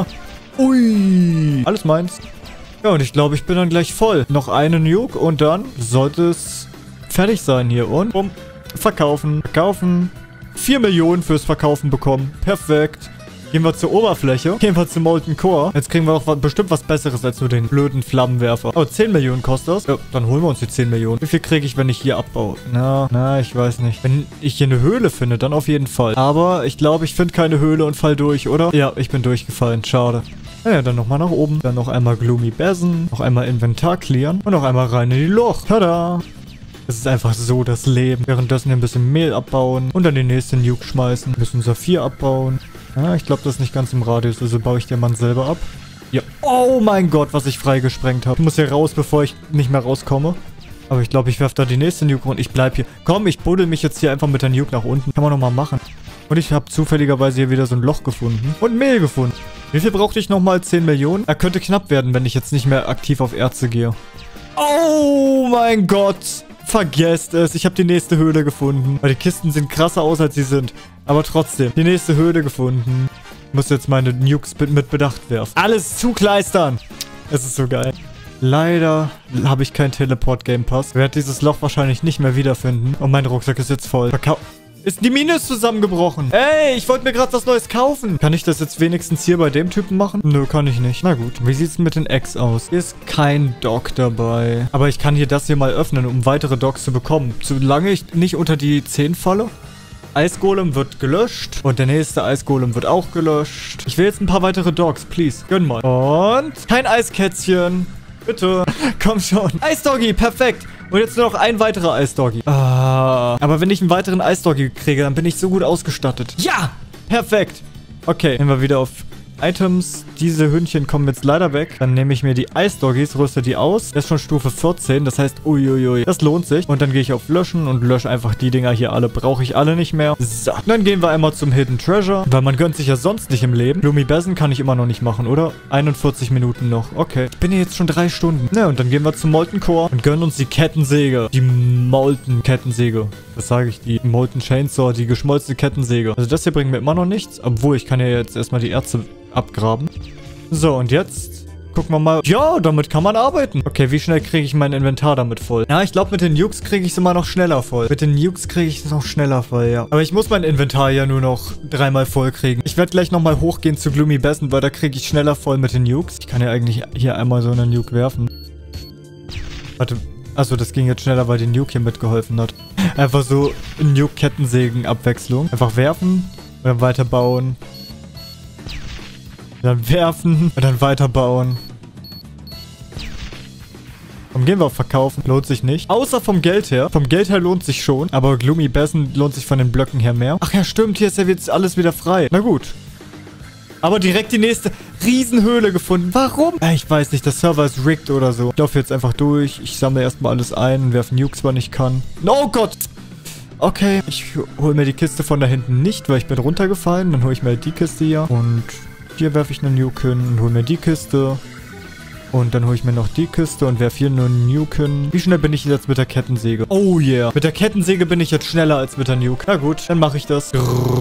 Ui. Alles meins. Ja, und ich glaube, ich bin dann gleich voll. Noch eine Nuke und dann sollte es fertig sein hier. Und bumm. Verkaufen. Verkaufen. 4 Millionen fürs Verkaufen bekommen. Perfekt. Gehen wir zur Oberfläche. Gehen wir zum Molten Core. Jetzt kriegen wir doch bestimmt was Besseres als nur den blöden Flammenwerfer. Oh, 10 Millionen kostet das. Ja, dann holen wir uns die 10 Millionen. Wie viel kriege ich, wenn ich hier abbaue? Na, ich weiß nicht. Wenn ich hier eine Höhle finde, dann auf jeden Fall. Aber ich glaube, ich finde keine Höhle und fall durch, oder? Ja, ich bin durchgefallen. Schade. Naja, dann nochmal nach oben. Dann noch einmal Gloomy Basin. Noch einmal Inventar clearen. Und noch einmal rein in die Loch. Tada! Es ist einfach so das Leben. Währenddessen hier ein bisschen Mehl abbauen. Und dann die nächste Nuke schmeißen. Ein bisschen Saphir abbauen. Ja, ich glaube, das ist nicht ganz im Radius. Also baue ich Diamant selber ab. Ja. Oh mein Gott, was ich freigesprengt habe. Ich muss hier raus, bevor ich nicht mehr rauskomme. Aber ich glaube, ich werfe da die nächste Nuke und ich bleib hier. Komm, ich buddel mich jetzt hier einfach mit der Nuke nach unten. Kann man nochmal machen. Und ich habe zufälligerweise hier wieder so ein Loch gefunden. Und Mehl gefunden. Wie viel brauchte ich nochmal? 10 Millionen? Er könnte knapp werden, wenn ich jetzt nicht mehr aktiv auf Erze gehe. Oh mein Gott. Vergesst es. Ich habe die nächste Höhle gefunden. Weil die Kisten sehen krasser aus, als sie sind. Aber trotzdem. Die nächste Höhle gefunden. Ich muss jetzt meine Nukes mit Bedacht werfen. Alles zukleistern. Es ist so geil. Leider habe ich keinen Teleport-Game Pass. Ich werde dieses Loch wahrscheinlich nicht mehr wiederfinden. Und mein Rucksack ist jetzt voll. Die Mine ist zusammengebrochen. Ey, ich wollte mir gerade was Neues kaufen. Kann ich das jetzt wenigstens hier bei dem Typen machen? Nö, kann ich nicht. Na gut. Wie sieht es mit den Eggs aus? Hier ist kein Dog dabei. Aber ich kann hier das hier mal öffnen, um weitere Dogs zu bekommen. Solange ich nicht unter die 10 falle. Eisgolem wird gelöscht. Und der nächste Eisgolem wird auch gelöscht. Ich will jetzt ein paar weitere Dogs, please. Gönn mal. Und kein Eiskätzchen. Bitte. Komm schon. Eisdoggy, perfekt. Und jetzt nur noch ein weiterer Eisdoggy. Aber wenn ich einen weiteren Eisdoggy kriege, dann bin ich so gut ausgestattet. Ja! Perfekt. Okay, nehmen wir wieder auf Items. Diese Hündchen kommen jetzt leider weg. Dann nehme ich mir die Eisdoggies, rüste die aus. Das ist schon Stufe 14. Das heißt, uiuiui. Das lohnt sich. Und dann gehe ich auf Löschen und lösche einfach die Dinger hier alle. Brauche ich alle nicht mehr. So. Dann gehen wir einmal zum Hidden Treasure. Weil man gönnt sich ja sonst nicht im Leben. Gloomy Basin kann ich immer noch nicht machen, oder? 41 Minuten noch. Okay. Ich bin hier jetzt schon 3 Stunden. Na, und dann gehen wir zum Molten Core und gönnen uns die Kettensäge. Die Molten Kettensäge. Was sage ich? Die Molten Chainsaw, die geschmolzene Kettensäge. Also das hier bringt mir immer noch nichts. Obwohl, ich kann ja jetzt erstmal die Erze abgraben. So, und jetzt gucken wir mal. Ja, damit kann man arbeiten. Okay, wie schnell kriege ich mein Inventar damit voll? Ja, ich glaube, mit den Nukes kriege ich es immer noch schneller voll. Mit den Nukes kriege ich es noch schneller voll, ja. Aber ich muss mein Inventar ja nur noch 3-mal voll kriegen. Ich werde gleich nochmal hochgehen zu Gloomy Basin, weil da kriege ich schneller voll mit den Nukes. Ich kann ja eigentlich hier einmal so eine Nuke werfen. Warte, Also das ging jetzt schneller, weil die Nuke hier mitgeholfen hat. Einfach so Nuke-Kettensägen-Abwechslung. Einfach werfen und dann weiterbauen. Dann werfen und dann weiterbauen. Komm, gehen wir auf Verkaufen. Lohnt sich nicht. Außer vom Geld her. Vom Geld her lohnt sich schon. Aber Gloomy Basin lohnt sich von den Blöcken her mehr. Ach ja, stimmt. Hier ist ja jetzt alles wieder frei. Na gut. Aber direkt die nächste Riesenhöhle gefunden. Warum? Ich weiß nicht. Der Server ist rigged oder so. Ich laufe jetzt einfach durch. Ich sammle erstmal alles ein und werfe Nukes, wann ich kann. Oh Gott! Okay. Ich hole mir die Kiste von da hinten nicht, weil ich bin runtergefallen. Dann hole ich mir die Kiste hier. Und hier werfe ich eine Nuke hin und hole mir die Kiste. Und dann hole ich mir noch die Kiste und werfe hier nur einen Nuke hin. Wie schnell bin ich jetzt mit der Kettensäge? Oh yeah. Mit der Kettensäge bin ich jetzt schneller als mit der Nuke. Na gut, dann mache ich das.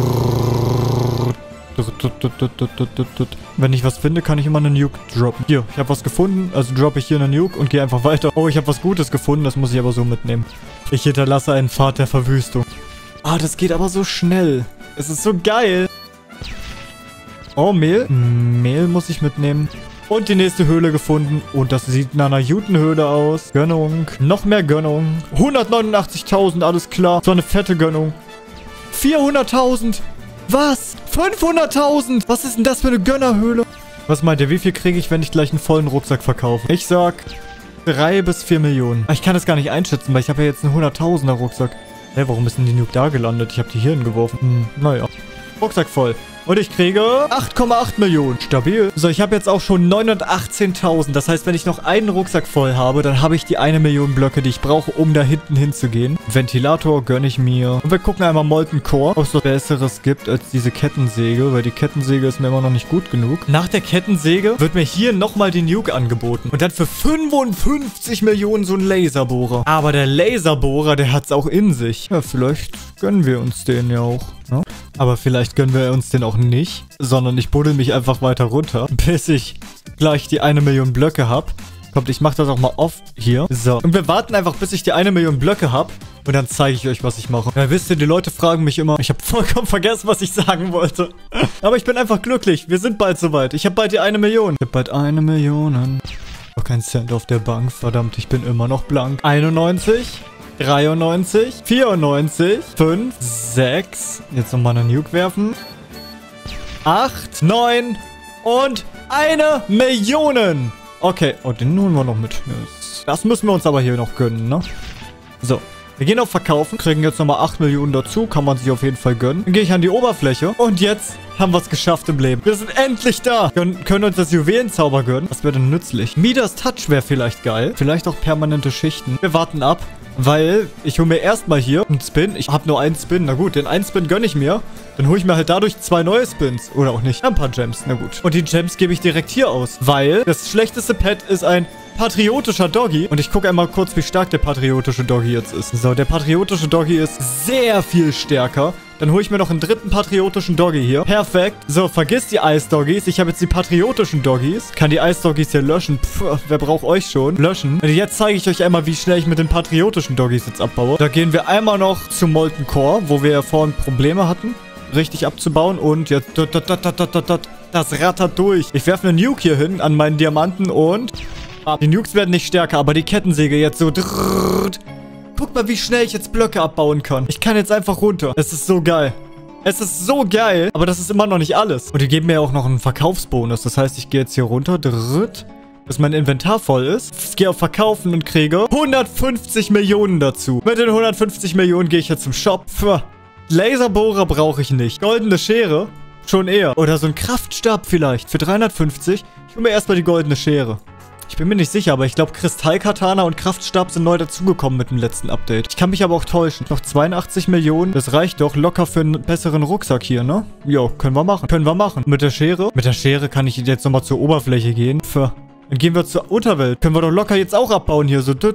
Wenn ich was finde, kann ich immer eine Nuke droppen. Hier, ich habe was gefunden, also droppe ich hier eine Nuke und gehe einfach weiter. Oh, ich habe was Gutes gefunden, das muss ich aber so mitnehmen. Ich hinterlasse einen Pfad der Verwüstung. Ah, das geht aber so schnell. Es ist so geil. Oh, Mehl. Mehl muss ich mitnehmen. Und die nächste Höhle gefunden. Und das sieht nach einer Jutenhöhle aus. Gönnung. Noch mehr Gönnung. 189.000, alles klar. So eine fette Gönnung. 400.000. Was? 500.000? Was ist denn das für eine Gönnerhöhle? Was meint ihr, wie viel kriege ich, wenn ich gleich einen vollen Rucksack verkaufe? Ich sag 3 bis 4 Millionen. Ich kann das gar nicht einschätzen, weil ich habe ja jetzt einen 100.000er Rucksack. Hä, warum ist denn die Nuke da gelandet? Ich habe die hier hingeworfen. Naja. Rucksack voll. Und ich kriege 8,8 Millionen. Stabil. So, ich habe jetzt auch schon 918.000. Das heißt, wenn ich noch einen Rucksack voll habe, dann habe ich die 1 Million Blöcke, die ich brauche, um da hinten hinzugehen. Ventilator gönne ich mir. Und wir gucken einmal Molten Core, ob es was Besseres gibt als diese Kettensäge, weil die Kettensäge ist mir immer noch nicht gut genug. Nach der Kettensäge wird mir hier nochmal die Nuke angeboten. Und dann für 55 Millionen so ein Laserbohrer. Aber der Laserbohrer, der hat es auch in sich. Ja, vielleicht gönnen wir uns den ja auch. Ne? Aber vielleicht gönnen wir uns den auch nicht, sondern ich buddel mich einfach weiter runter, bis ich gleich die 1 Million Blöcke habe. Kommt, ich mache das auch mal off hier. So. Und wir warten einfach, bis ich die 1 Million Blöcke habe. Und dann zeige ich euch, was ich mache. Ja, wisst ihr, die Leute fragen mich immer. Ich habe vollkommen vergessen, was ich sagen wollte. Aber ich bin einfach glücklich. Wir sind bald soweit. Ich habe bald die 1 Million. Ich habe bald 1 Million. Noch kein Cent auf der Bank. Verdammt, ich bin immer noch blank. 91. 93, 94, 5, 6. Jetzt nochmal eine Nuke werfen. 8, 9 und 1 Million. Okay, oh, den holen wir noch mit. Das müssen wir uns aber hier noch gönnen, ne? So, wir gehen auf Verkaufen, kriegen jetzt nochmal 8 Millionen dazu. Kann man sich auf jeden Fall gönnen. Dann gehe ich an die Oberfläche und jetzt haben wir es geschafft im Leben. Wir sind endlich da. Können uns das Juwelenzauber gönnen. Das wäre dann nützlich. Midas Touch wäre vielleicht geil. Vielleicht auch permanente Schichten. Wir warten ab. Weil ich hole mir erstmal hier einen Spin. Ich habe nur einen Spin. Na gut, den einen Spin gönne ich mir. Dann hole ich mir halt dadurch 2 neue Spins. Oder auch nicht. Ein paar Gems. Na gut. Und die Gems gebe ich direkt hier aus. Weil das schlechteste Pet ist ein patriotischer Doggy. Und ich gucke einmal kurz, wie stark der patriotische Doggy jetzt ist. So, der patriotische Doggy ist sehr viel stärker. Dann hole ich mir noch einen dritten patriotischen Doggy hier. Perfekt. So, vergiss die Eis-Doggies. Ich habe jetzt die patriotischen Doggies. Kann die Eis-Doggies hier löschen. Puh, wer braucht euch schon? Löschen. Und jetzt zeige ich euch einmal, wie schnell ich mit den patriotischen Doggies jetzt abbaue. Da gehen wir einmal noch zu Molten Core, wo wir ja vorhin Probleme hatten, richtig abzubauen. Und jetzt... Das rattert durch. Ich werfe eine Nuke hier hin an meinen Diamanten und... Die Nukes werden nicht stärker, aber die Kettensäge jetzt so... Guck mal, wie schnell ich jetzt Blöcke abbauen kann. Ich kann jetzt einfach runter. Es ist so geil. Es ist so geil. Aber das ist immer noch nicht alles. Und die geben mir auch noch einen Verkaufsbonus. Das heißt, ich gehe jetzt hier runter. Bis mein Inventar voll ist. Ich gehe auf Verkaufen und kriege 150 Millionen dazu. Mit den 150 Millionen gehe ich jetzt zum Shop. Laserbohrer brauche ich nicht. Goldene Schere schon eher. Oder so ein Kraftstab vielleicht. Für 350. Ich hole mir erstmal die goldene Schere. Ich bin mir nicht sicher, aber ich glaube, Kristallkatana und Kraftstab sind neu dazugekommen mit dem letzten Update. Ich kann mich aber auch täuschen. Noch 82 Millionen. Das reicht doch locker für einen besseren Rucksack hier, ne? Jo, können wir machen. Können wir machen. Mit der Schere? Mit der Schere kann ich jetzt nochmal zur Oberfläche gehen. Dann gehen wir zur Unterwelt. Können wir doch locker jetzt auch abbauen hier. So,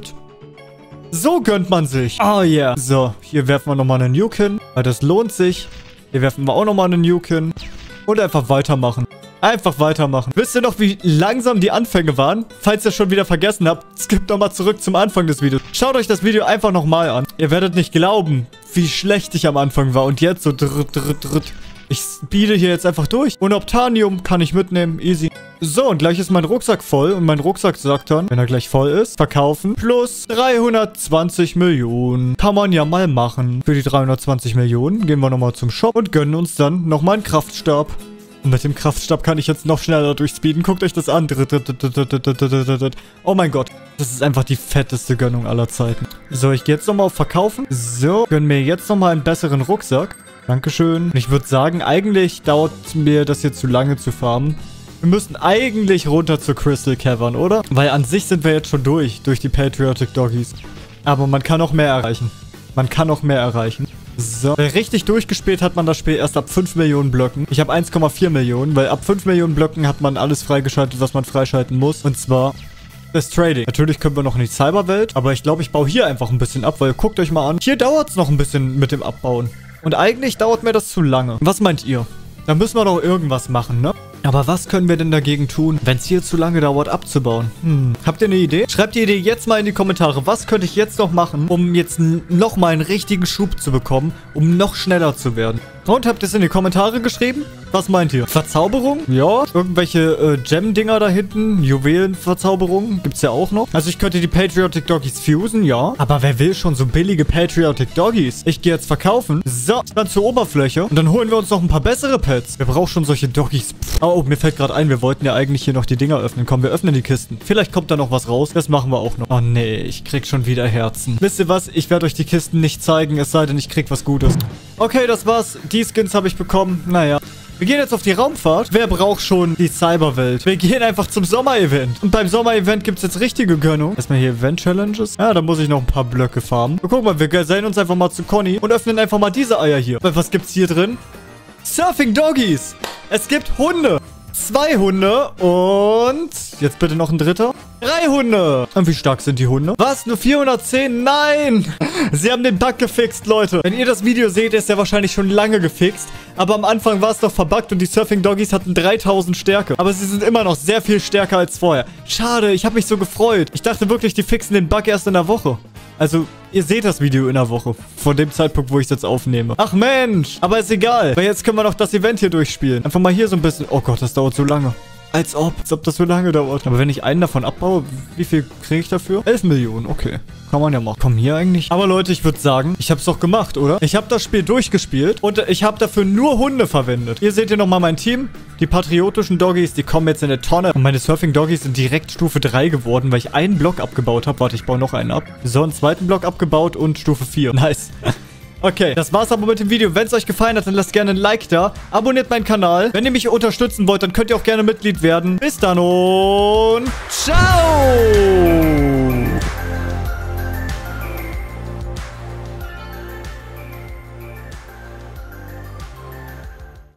So gönnt man sich. Oh yeah. So, hier werfen wir nochmal eine Nuke hin, weil das lohnt sich. Hier werfen wir auch nochmal eine Nuke hin. Und einfach weitermachen. Einfach weitermachen. Wisst ihr noch, wie langsam die Anfänge waren? Falls ihr schon wieder vergessen habt, skippt nochmal zurück zum Anfang des Videos. Schaut euch das Video einfach nochmal an. Ihr werdet nicht glauben, wie schlecht ich am Anfang war. Und jetzt so Ich speede hier jetzt einfach durch. Und Obtanium kann ich mitnehmen. Easy. So, und gleich ist mein Rucksack voll. Und mein Rucksack sagt dann, wenn er gleich voll ist, verkaufen. Plus 320 Millionen. Kann man ja mal machen. Für die 320 Millionen gehen wir nochmal zum Shop und gönnen uns dann nochmal einen Kraftstab. Und mit dem Kraftstab kann ich jetzt noch schneller durchspeeden. Guckt euch das an. Oh mein Gott. Das ist einfach die fetteste Gönnung aller Zeiten. So, ich gehe jetzt nochmal auf Verkaufen. So, gönnen mir jetzt nochmal einen besseren Rucksack. Dankeschön. Und ich würde sagen, eigentlich dauert mir das hier zu lange zu farmen. Wir müssen eigentlich runter zur Crystal Cavern, oder? Weil an sich sind wir jetzt schon durch die Patriotic Doggies. Aber man kann noch mehr erreichen. So, richtig durchgespielt hat man das Spiel erst ab 5 Millionen Blöcken. Ich habe 1,4 Millionen, weil ab 5 Millionen Blöcken hat man alles freigeschaltet, was man freischalten muss. Und zwar das Trading. Natürlich können wir noch in die Cyberwelt, aber ich glaube, ich baue hier einfach ein bisschen ab, weil guckt euch mal an. Hier dauert es noch ein bisschen mit dem Abbauen. Und eigentlich dauert mir das zu lange. Was meint ihr? Da müssen wir doch irgendwas machen, ne? Aber was können wir denn dagegen tun, wenn es hier zu lange dauert abzubauen? Habt ihr eine Idee? Schreibt die Idee jetzt mal in die Kommentare. Was könnte ich jetzt noch machen, um jetzt nochmal einen richtigen Schub zu bekommen, um noch schneller zu werden? Und habt ihr es in die Kommentare geschrieben? Was meint ihr? Verzauberung? Ja. Irgendwelche Gem-Dinger da hinten? Juwelenverzauberungen? Gibt's ja auch noch. Also ich könnte die Patriotic Doggies fusen, ja. Aber wer will schon so billige Patriotic Doggies? Ich gehe jetzt verkaufen. So, dann zur Oberfläche. Und dann holen wir uns noch ein paar bessere Pets. Wer braucht schon solche Doggies? Oh, mir fällt gerade ein, wir wollten ja eigentlich hier noch die Dinger öffnen. Komm, wir öffnen die Kisten. Vielleicht kommt da noch was raus. Das machen wir auch noch. Oh nee, ich krieg schon wieder Herzen. Wisst ihr was? Ich werde euch die Kisten nicht zeigen, es sei denn, ich krieg was Gutes. Okay, das war's. Die Skins habe ich bekommen. Naja. Wir gehen jetzt auf die Raumfahrt. Wer braucht schon die Cyberwelt? Wir gehen einfach zum Sommer-Event. Und beim Sommer-Event gibt es jetzt richtige Gönnung. Erstmal hier Event-Challenges. Ja, da muss ich noch ein paar Blöcke farmen. Und guck mal, wir gesellen uns einfach mal zu Conny und öffnen einfach mal diese Eier hier. Was gibt's hier drin? Surfing Doggies. Es gibt Hunde. 2 Hunde und jetzt bitte noch ein dritter. 3 Hunde. Und wie stark sind die Hunde? Was? Nur 410? Nein! Sie haben den Bug gefixt, Leute. Wenn ihr das Video seht, ist er wahrscheinlich schon lange gefixt. Aber am Anfang war es doch verbuggt und die Surfing Doggies hatten 3000 Stärke. Aber sie sind immer noch sehr viel stärker als vorher. Schade, ich habe mich so gefreut. Ich dachte wirklich, die fixen den Bug erst in der Woche. Also, ihr seht das Video in der Woche. Von dem Zeitpunkt, wo ich es jetzt aufnehme. Ach Mensch, aber ist egal. Weil jetzt können wir noch das Event hier durchspielen. Einfach mal hier so ein bisschen. Oh Gott, das dauert so lange. Als ob das so lange dauert. Aber wenn ich einen davon abbaue, wie viel kriege ich dafür? 11 Millionen, okay. Kann man ja machen. Komm hier eigentlich. Aber Leute, ich würde sagen, ich habe es doch gemacht, oder? Ich habe das Spiel durchgespielt und ich habe dafür nur Hunde verwendet. Hier seht ihr nochmal mein Team. Die patriotischen Doggies, die kommen jetzt in eine Tonne. Und meine Surfing Doggies sind direkt Stufe 3 geworden, weil ich einen Block abgebaut habe. Warte, ich baue noch einen ab. So, einen zweiten Block abgebaut und Stufe 4. Nice. Okay, das war's aber mit dem Video. Wenn es euch gefallen hat, dann lasst gerne ein Like da. Abonniert meinen Kanal. Wenn ihr mich unterstützen wollt, dann könnt ihr auch gerne Mitglied werden. Bis dann und ciao!